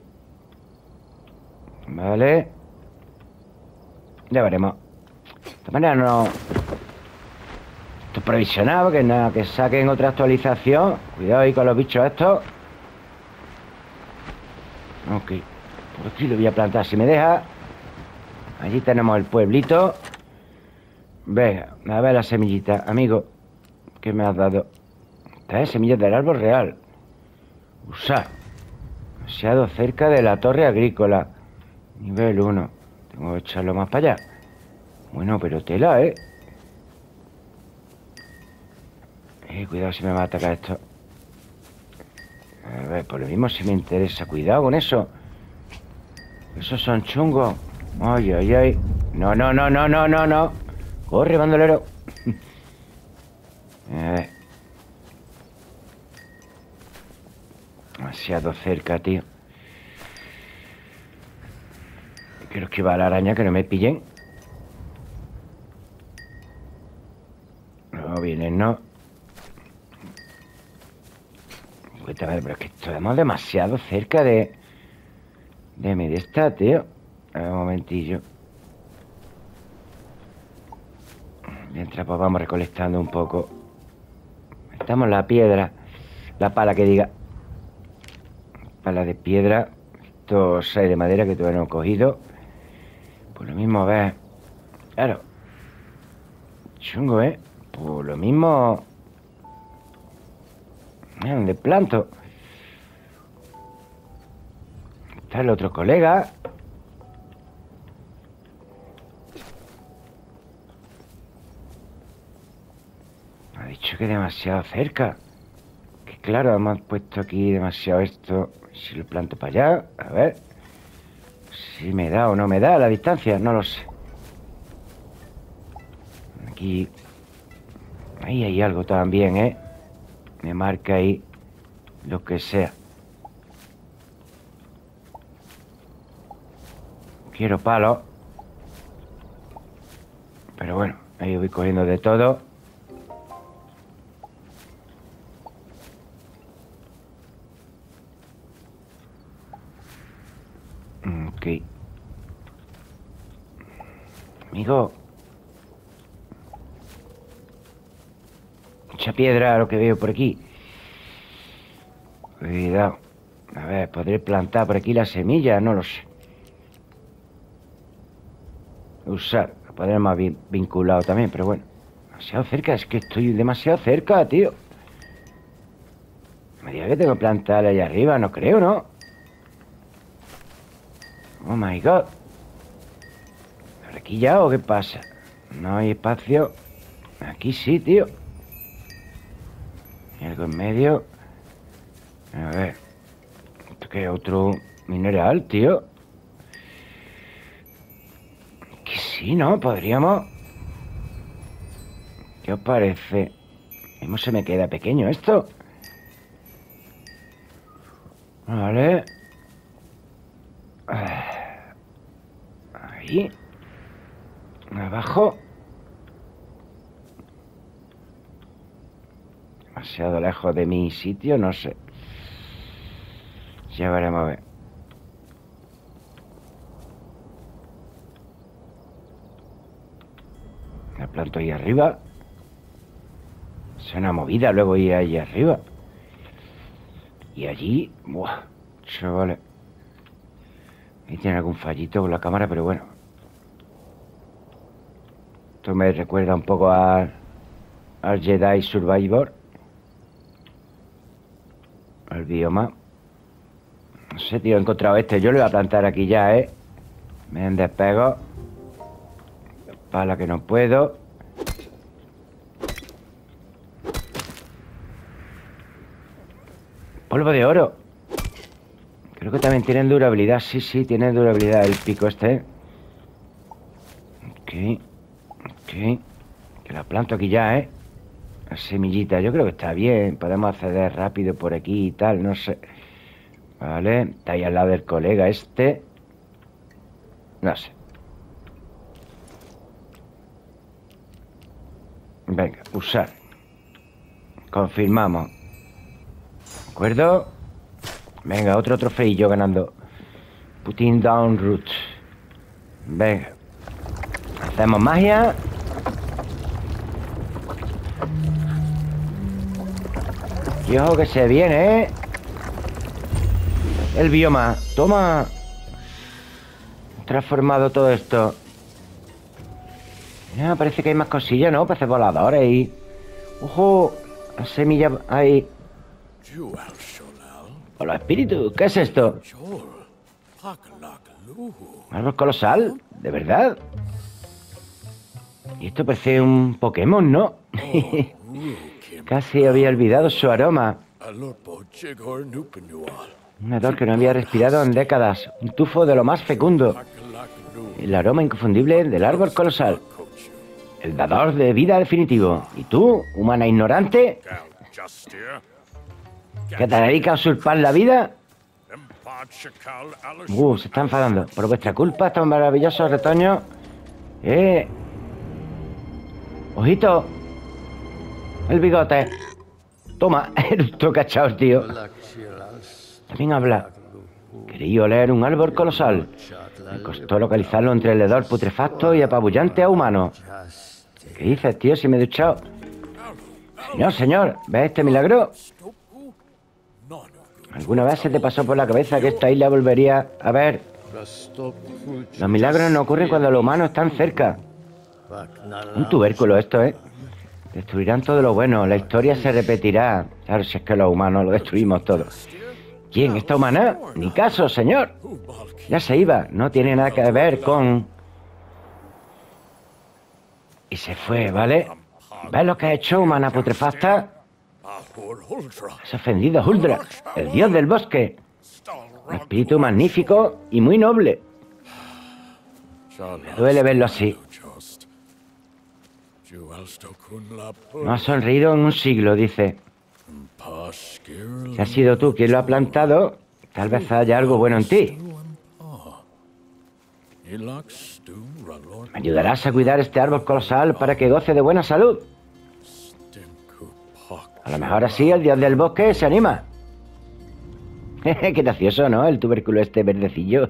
Vale. Ya veremos. De esta manera no... Esto es provisionado, que nada, que saquen otra actualización. Cuidado ahí con los bichos estos. Ok. Por aquí lo voy a plantar si me deja. Allí tenemos el pueblito. Venga, a ver la semillita. Amigo, ¿qué me has dado? Esta es semillas del árbol real. Usar. Demasiado cerca de la torre agrícola. Nivel uno. Tengo que echarlo más para allá. Bueno, pero tela, ¿eh? Eh, cuidado si me va a atacar esto. A ver, por lo mismo si me interesa. Cuidado con eso. Esos son chungos. Ay, ay, ay. No, no, no, no, no, no, no. Corre, bandolero. A ver. Demasiado cerca, tío. Quiero esquivar a la araña, que no me pillen. No vienen, no. Cuéntame, pero es que estamos demasiado cerca de... De mi de esta, tío. A ver, un momentillo. Mientras pues vamos recolectando un poco. Estamos en la piedra. La pala que diga. Pala de piedra. Estos seis de madera que todavía no he cogido. Pues lo mismo, a ver. Claro. Chungo, ¿eh? Pues lo mismo... Mira, ¿dónde planto? Está el otro colega. Ha dicho que demasiado cerca. Que claro, hemos puesto aquí demasiado esto. Si lo planto para allá, a ver. Si me da o no me da la distancia, no lo sé. Aquí. Ahí hay algo también, ¿eh? Me marca ahí lo que sea. Quiero palos. Pero bueno, ahí voy cogiendo de todo. Ok. Amigo. Mucha piedra lo que veo por aquí. Cuidado. A ver, ¿podré plantar por aquí la semilla? No lo sé. Usar. Lo podré más bien vinculado también, pero bueno. Demasiado cerca. Es que estoy demasiado cerca, tío. Me diga que tengo que plantar allá arriba. No creo, ¿no? Oh, my God. ¿Por aquí ya o qué pasa? No hay espacio. Aquí sí, tío. Y algo en medio. A ver. ¿Esto qué es? Otro mineral, tío. Que sí, ¿no? Podríamos... ¿Qué os parece? ¿Cómo se me queda pequeño esto? Vale. Ahí. Abajo. Demasiado lejos de mi sitio, no sé. Ya veremos a ver. La planto ahí arriba. Es una movida luego ir ahí arriba. Y allí... Buah, chavales. Ahí tiene algún fallito con la cámara, pero bueno. Esto me recuerda un poco al, al Jedi Survivor. Al bioma. No sé, tío, he encontrado este. Yo lo voy a plantar aquí ya, ¿eh? Me despego. Pala que no puedo. Polvo de oro. Creo que también tienen durabilidad. Sí, sí, tiene durabilidad el pico este. Ok. Ok. Que la planto aquí ya, ¿eh? La semillita. Yo creo que está bien. Podemos acceder rápido por aquí y tal. No sé. Vale. Está ahí al lado del colega este. No sé. Venga, usar. Confirmamos. ¿De acuerdo? Venga, otro trofeillo ganando. Putting down root. Venga. Hacemos magia. Y ojo que se viene, ¿eh? El bioma. Toma. Transformado todo esto. Ya, parece que hay más cosillas, ¿no? Peces voladores y... ¡Ojo! La semilla ahí. ¡Hola, espíritu! ¿Qué es esto? ¿Árbol colosal? ¿De verdad? Y esto parece un Pokémon, ¿no? Casi había olvidado su aroma. Un hedor que no había respirado en décadas. Un tufo de lo más fecundo. El aroma inconfundible del árbol colosal. El dador de vida definitivo. ¿Y tú, humana ignorante? ¿Que te dedicas a usurpar la vida? Uh, se está enfadando. Por vuestra culpa, estos maravillosos retoños. Eh. Ojito. El bigote. Toma, eres tu cachao, tío. También habla. Quería oler un árbol colosal. Me costó localizarlo entre el hedor putrefacto y apabullante a humano. ¿Qué dices, tío, si me he duchado? Señor, señor, ¿ves este milagro? ¿Alguna vez se te pasó por la cabeza que esta isla volvería a ver? Los milagros no ocurren cuando los humanos están cerca. Un tubérculo esto, ¿eh? Destruirán todo lo bueno, la historia se repetirá. Claro, si es que los humanos lo destruimos todo. ¿Quién? ¿Esta humana? Ni caso, señor. Ya se iba, no tiene nada que ver con... Y se fue, ¿vale? ¿Ves lo que ha hecho, humana putrefacta? Has ofendido a Huldra, el dios del bosque. Un espíritu magnífico y muy noble. Me duele verlo así. No has sonreído en un siglo, dice. Si has sido tú quien lo ha plantado, tal vez haya algo bueno en ti. ¿Me ayudarás a cuidar este árbol colosal para que goce de buena salud? A lo mejor así el dios del bosque se anima. Qué gracioso, ¿no? El tubérculo este verdecillo.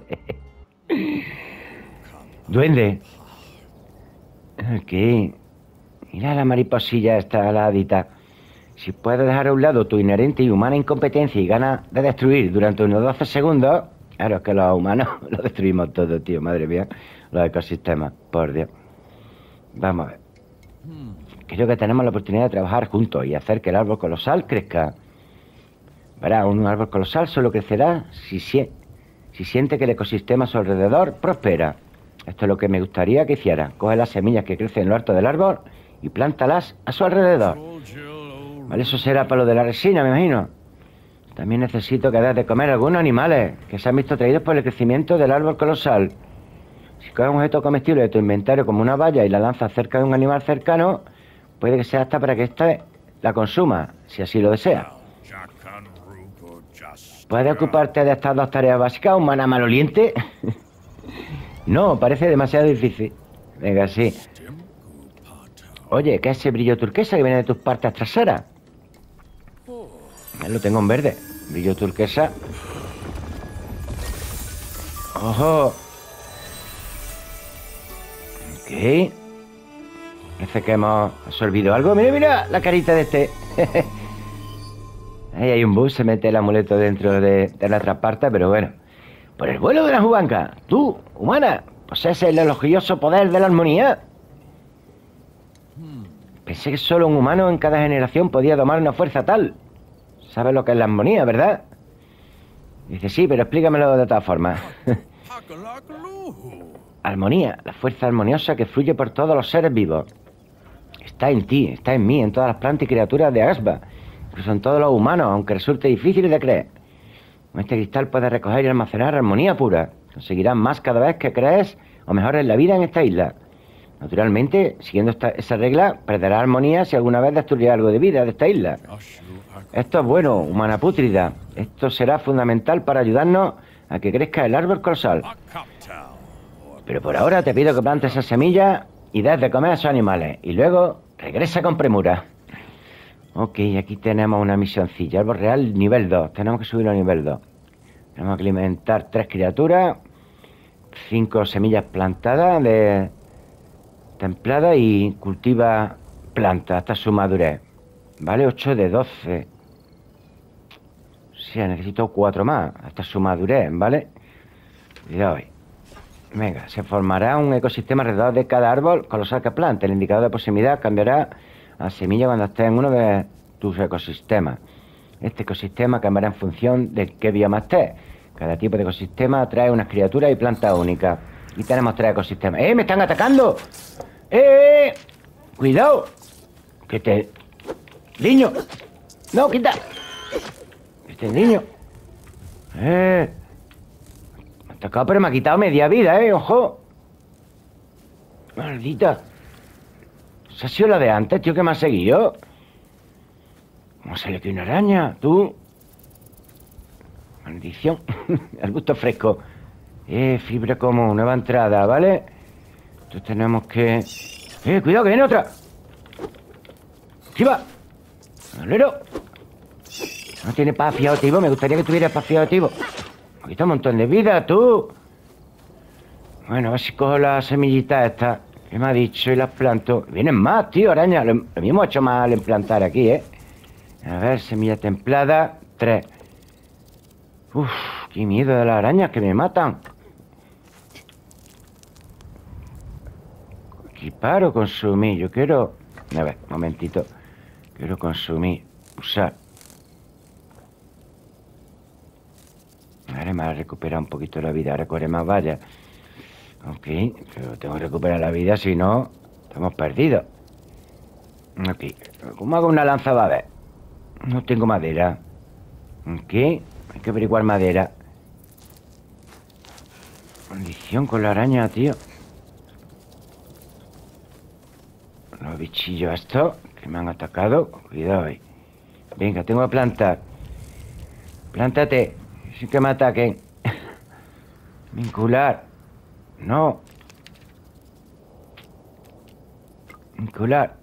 Duende. Ok. Mira la mariposilla esta aladita. Si puedes dejar a un lado tu inherente y humana incompetencia y ganas de destruir durante unos doce segundos... Claro, es que los humanos lo destruimos todo, tío. Madre mía. Los ecosistemas, por Dios. Vamos a ver. Creo que tenemos la oportunidad de trabajar juntos y hacer que el árbol colosal crezca. Verá, un árbol colosal solo crecerá si, si, si siente que el ecosistema a su alrededor prospera. Esto es lo que me gustaría que hiciera. Coge las semillas que crecen en lo alto del árbol y plántalas a su alrededor. Vale, eso será para lo de la resina, me imagino. También necesito que des de comer a algunos animales que se han visto atraídos por el crecimiento del árbol colosal. Si coges un objeto comestible de tu inventario como una valla y la lanzas cerca de un animal cercano, puede que sea hasta para que éste la consuma, si así lo desea. ¿Puedes ocuparte de estas dos tareas básicas, humana maloliente? No, parece demasiado difícil. Venga, sí. Oye, ¿qué es ese brillo turquesa que viene de tus partes traseras? Lo tengo en verde. Brillo turquesa. ¡Ojo! Ok. Parece que hemos absorbido algo. ¡Mira, mira! La carita de este. Ahí hay un bus. Se mete el amuleto dentro de, de la otra parte, pero bueno. Por el vuelo de la jubanca. Tú, humana, posees el elogioso poder de la armonía. Pensé que solo un humano en cada generación podía domar una fuerza tal. ¿Sabes lo que es la armonía, verdad? Dice, sí, pero explícamelo de todas formas. Armonía, la fuerza armoniosa que fluye por todos los seres vivos. Está en ti, está en mí, en todas las plantas y criaturas de Agasba. Incluso en todos los humanos, aunque resulte difícil de creer. Con este cristal puedes recoger y almacenar armonía pura. Conseguirás más cada vez que crees o mejores la vida en esta isla. Naturalmente, siguiendo esta, esa regla, perderás armonía si alguna vez destruyes algo de vida de esta isla. Esto es bueno, humana pútrida. Esto será fundamental para ayudarnos a que crezca el árbol colosal. Pero por ahora te pido que plantes esas semillas y des de comer a esos animales. Y luego regresa con premura. Ok, aquí tenemos una misioncilla. Árbol real nivel dos. Tenemos que subirlo a nivel dos. Tenemos que alimentar tres criaturas. Cinco semillas plantadas de templada y cultiva plantas hasta su madurez. Vale, ocho de doce. Sí, necesito cuatro más hasta su madurez, ¿vale? Cuidado ahí. Venga, se formará un ecosistema alrededor de cada árbol colosal que plante. El indicador de proximidad cambiará a semilla cuando esté en uno de tus ecosistemas. Este ecosistema cambiará en función de qué bioma esté. Cada tipo de ecosistema atrae unas criaturas y plantas únicas. Y tenemos tres ecosistemas. ¡Eh! ¡Me están atacando! ¡Eh! ¡Cuidado! Que te... ¡Niño! ¡No, quita! Este niño. Eh. Me ha tocado, pero me ha quitado media vida, eh. Ojo. Maldita. Esa ha sido la de antes, tío, que me ha seguido. ¿Cómo sale aquí una araña? Tú. Maldición. Al gusto fresco. Eh, fibra común, nueva entrada, ¿vale? Entonces tenemos que... Eh, cuidado, que viene otra. ¡Esquiva! ¡Alero! No tiene espacio activo. Me gustaría que tuviera espacio activo. Me quita un montón de vida, tú. Bueno, a ver si cojo las semillitas estas que me ha dicho y las planto. Vienen más, tío, araña. Lo, lo mismo he hecho mal en plantar aquí, ¿eh? A ver, semilla templada. Tres. Uf, qué miedo de las arañas que me matan. Equipar o consumir. Yo quiero... A ver, un momentito. Quiero consumir. Usar. Ahora me va a recuperar un poquito la vida. Ahora corre más vallas. Ok, pero tengo que recuperar la vida, si no, estamos perdidos. Ok, ¿cómo hago una lanza? Va a ver. No tengo madera. Ok, hay que averiguar madera. Maldición con la araña, tío. Los bichillos estos que me han atacado. Cuidado ahí. Venga, tengo que plantar. Plántate, sin que me ataquen. Vincular. No. Vincular.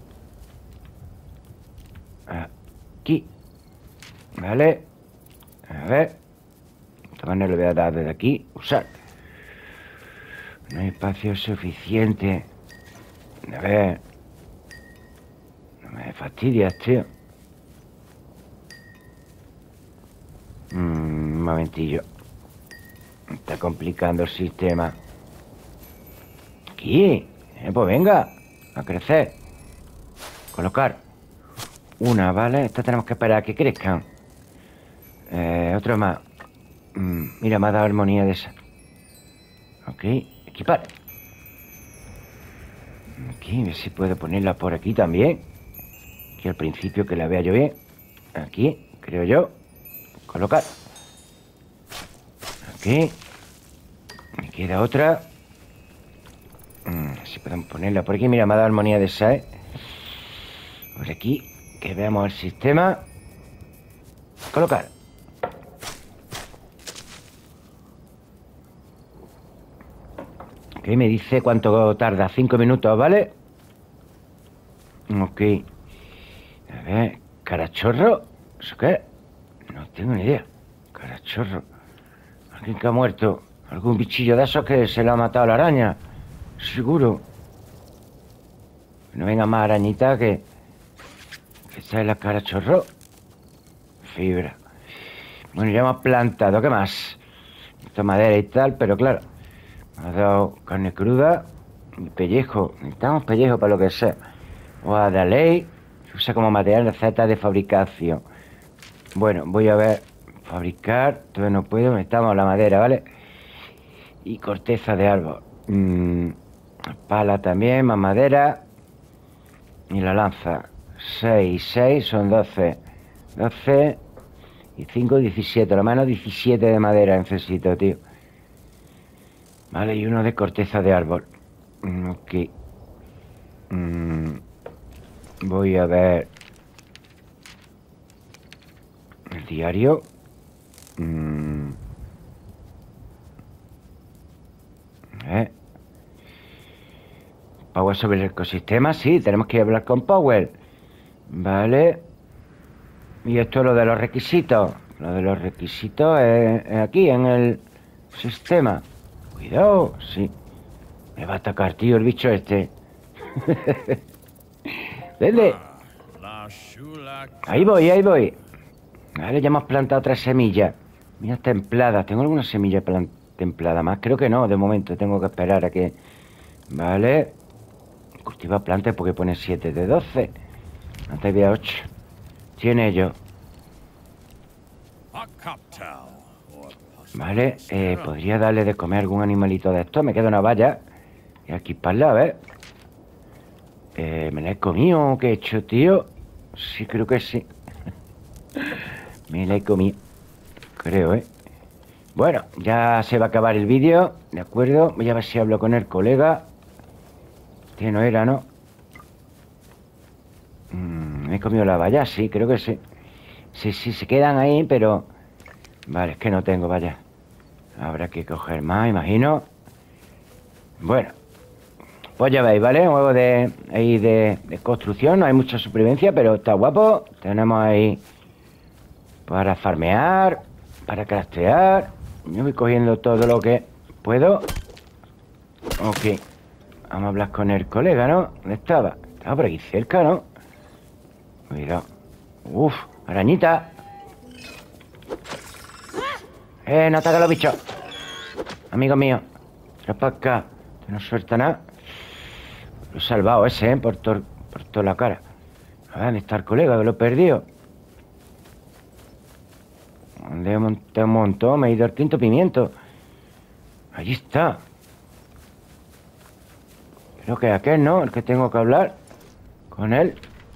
Aquí. Vale. A ver. Esta manera le voy a dar desde aquí. Usar. No hay espacio suficiente. A ver. No me fastidias, tío. Mm, un momentillo. Está complicando el sistema. Aquí. Eh, pues venga. A crecer. Colocar. Una, ¿vale? Esta tenemos que esperar a que crezcan. Eh, otro más. Mm, mira, me ha dado armonía de esa. Ok. Equipar. Aquí, a ver si puedo ponerla por aquí también. Aquí al principio que la vea yo bien. Aquí, creo yo. Colocar. Aquí. Me queda otra. Mm, si podemos ponerla por aquí. Mira, me ha dado armonía de esa, ¿eh? Por aquí. Que veamos el sistema. Colocar. Ok, me dice cuánto tarda. Cinco minutos, ¿vale? Ok. A ver. ¿Carachorro? ¿Eso qué? No tengo ni idea. Carachorro. ¿Alguien que ha muerto? ¿Algún bichillo de esos que se lo ha matado la araña? Seguro. No venga más arañita que... que está en la carachorro. Fibra. Bueno, ya hemos plantado. ¿Qué más? Esto es madera y tal, pero claro. Me ha dado carne cruda y pellejo. Necesitamos pellejo para lo que sea. Hoja de ley. Se usa como material receta de fabricación. Bueno, voy a ver. Fabricar. Todavía no puedo. Necesitamos la madera, ¿vale? Y corteza de árbol. Mm, pala también, más madera. Y la lanza. seis, seis son doce. doce y cinco, diecisiete. Lo menos diecisiete de madera necesito, tío. Vale, y uno de corteza de árbol. Mm, ok. Mm, voy a ver el diario. Mm, ¿eh? Power sobre el ecosistema. Sí, tenemos que hablar con Power. Vale. Y esto es lo de los requisitos. Lo de los requisitos es, es aquí, en el sistema. Cuidado, sí. Me va a atacar, tío, el bicho este. ¿Dónde? Ahí voy, ahí voy. Vale, ya hemos plantado tres semillas. Mira, templadas. ¿Tengo alguna semilla templada más? Creo que no, de momento. Tengo que esperar a que... Vale. Cultiva plantas porque pone siete de doce. Antes había ocho. Tiene ello. Vale, eh, podría darle de comer a algún animalito de estos. Me queda una valla. Y aquí para el lado, a ver. Eh, ¿me la he comido? ¿Qué he hecho, tío? Sí, creo que sí. Me la he comido. Creo, ¿eh? Bueno, ya se va a acabar el vídeo. ¿De acuerdo? Voy a ver si hablo con el colega. Este no era, ¿no? Mm, me he comido la valla, sí, creo que sí. Sí, sí, se quedan ahí, pero... Vale, es que no tengo valla. Habrá que coger más, imagino. Bueno, pues ya veis, ¿vale? Un juego de, ahí de, de construcción. No hay mucha supervivencia, pero está guapo. Tenemos ahí para farmear, para craftear. Yo voy cogiendo todo lo que puedo. Ok. Vamos a hablar con el colega, ¿no? ¿Dónde estaba? Estaba por aquí cerca, ¿no? Cuidado. Uf, arañita. Eh, no ataca a los bichos. Amigo mío. Trae para acá. No suelta nada. Lo he salvado ese, ¿eh? Por, por toda la cara. A ver, ¿dónde está el colega? Que lo he perdido. ¿Dónde he montado un montón? Me he ido al quinto pimiento. Allí está. Creo que es aquel, ¿no? El que tengo que hablar con él.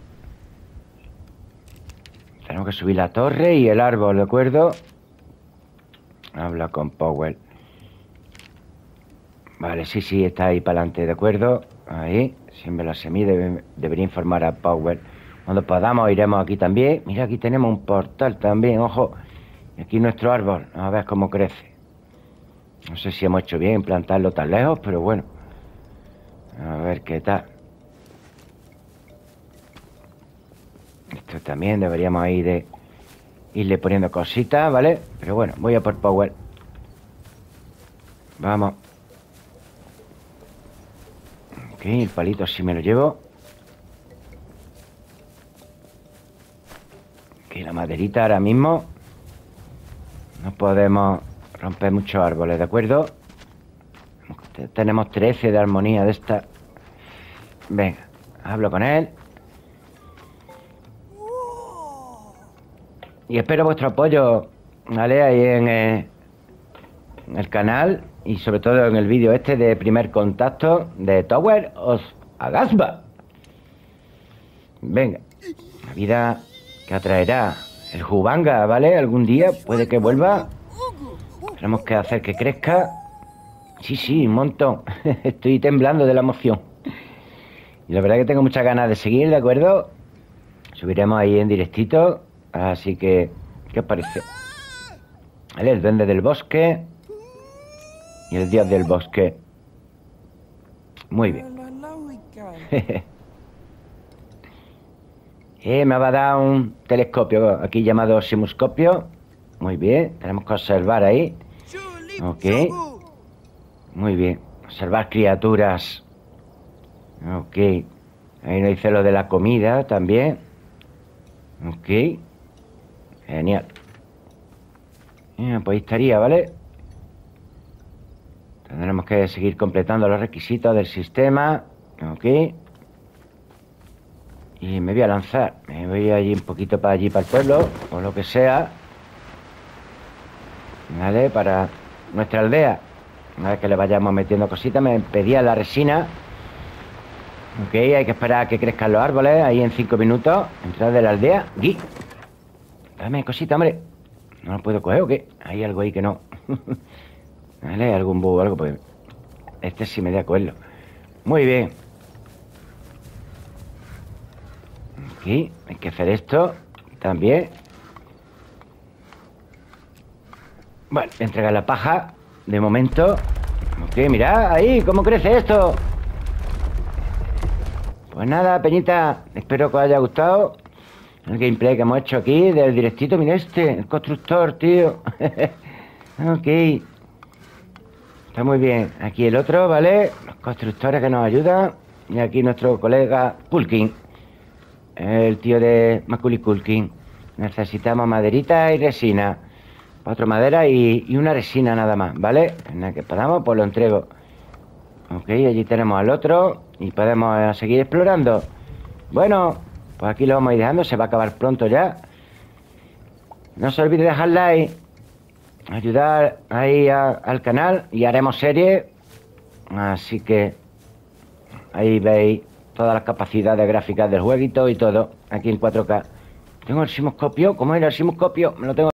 Tenemos que subir la torre y el árbol, ¿de acuerdo? Habla con Powell. Vale, sí, sí, está ahí para adelante, ¿de acuerdo? Ahí, siempre la semilla debe, debería informar a Powell. Cuando podamos iremos aquí también. Mira, aquí tenemos un portal también, ojo. Y aquí nuestro árbol, a ver cómo crece. No sé si hemos hecho bien en plantarlo tan lejos, pero bueno. A ver qué tal. Esto también deberíamos ir de irle poniendo cositas, ¿vale? Pero bueno, voy a por Powell. Vamos. Ok, el palito sí me lo llevo. Aquí la maderita ahora mismo. No podemos romper muchos árboles, ¿de acuerdo? Tenemos trece de armonía de esta. Venga, hablo con él. Y espero vuestro apoyo, ¿vale? Ahí en, eh, en el canal. Y sobre todo en el vídeo este de primer contacto de Tower of Agasba. Venga. La vida que atraerá el Jubanga, ¿vale? Algún día puede que vuelva. Tenemos que hacer que crezca. Sí, sí, un montón. Estoy temblando de la emoción. Y la verdad que tengo muchas ganas de seguir, ¿de acuerdo? Subiremos ahí en directito. Así que, ¿qué os parece? ¿Vale? El duende del bosque. Y el dios del bosque. Muy bien. eh, me va a dar un telescopio aquí llamado simuscopio. Muy bien. Tenemos que observar ahí. Ok. Muy bien. Observar criaturas. Ok. Ahí nos dice lo de la comida también. Ok. Genial. Bien, pues ahí estaría, ¿vale? Tendremos que seguir completando los requisitos del sistema. Ok. Y me voy a lanzar. Me voy allí un poquito para allí, para el pueblo. O lo que sea. ¿Vale? Para nuestra aldea. Una vez que le vayamos metiendo cositas, me pedía la resina. Ok, hay que esperar a que crezcan los árboles. Ahí en cinco minutos. Entrar de la aldea. Gui. Dame cosita, hombre. ¿No lo puedo coger o qué? Hay algo ahí que no. ¿Vale? Algún bug o algo, pues. Este sí me da cogerlo. Muy bien. Aquí. Hay que hacer esto. También. Bueno, entregar la paja. De momento. Ok, mirad ahí cómo crece esto. Pues nada, peñita. Espero que os haya gustado el gameplay que hemos hecho aquí del directito. Mira este, el constructor, tío. Ok. Está muy bien. Aquí el otro, ¿vale? Los constructores que nos ayudan. Y aquí nuestro colega Culkin. El tío de Macaulay Culkin. Necesitamos maderita y resina. Cuatro maderas y, y una resina nada más, ¿vale? En la que podamos, pues lo entrego. Ok, allí tenemos al otro. Y podemos eh, seguir explorando. Bueno, pues aquí lo vamos a ir dejando. Se va a acabar pronto ya. No se olvide dejar like. Ayudar ahí a, al canal. Y haremos serie. Así que ahí veis todas las capacidades gráficas del jueguito y todo. Aquí en cuatro K. Tengo el simoscopio. ¿Cómo es el simoscopio? Me lo tengo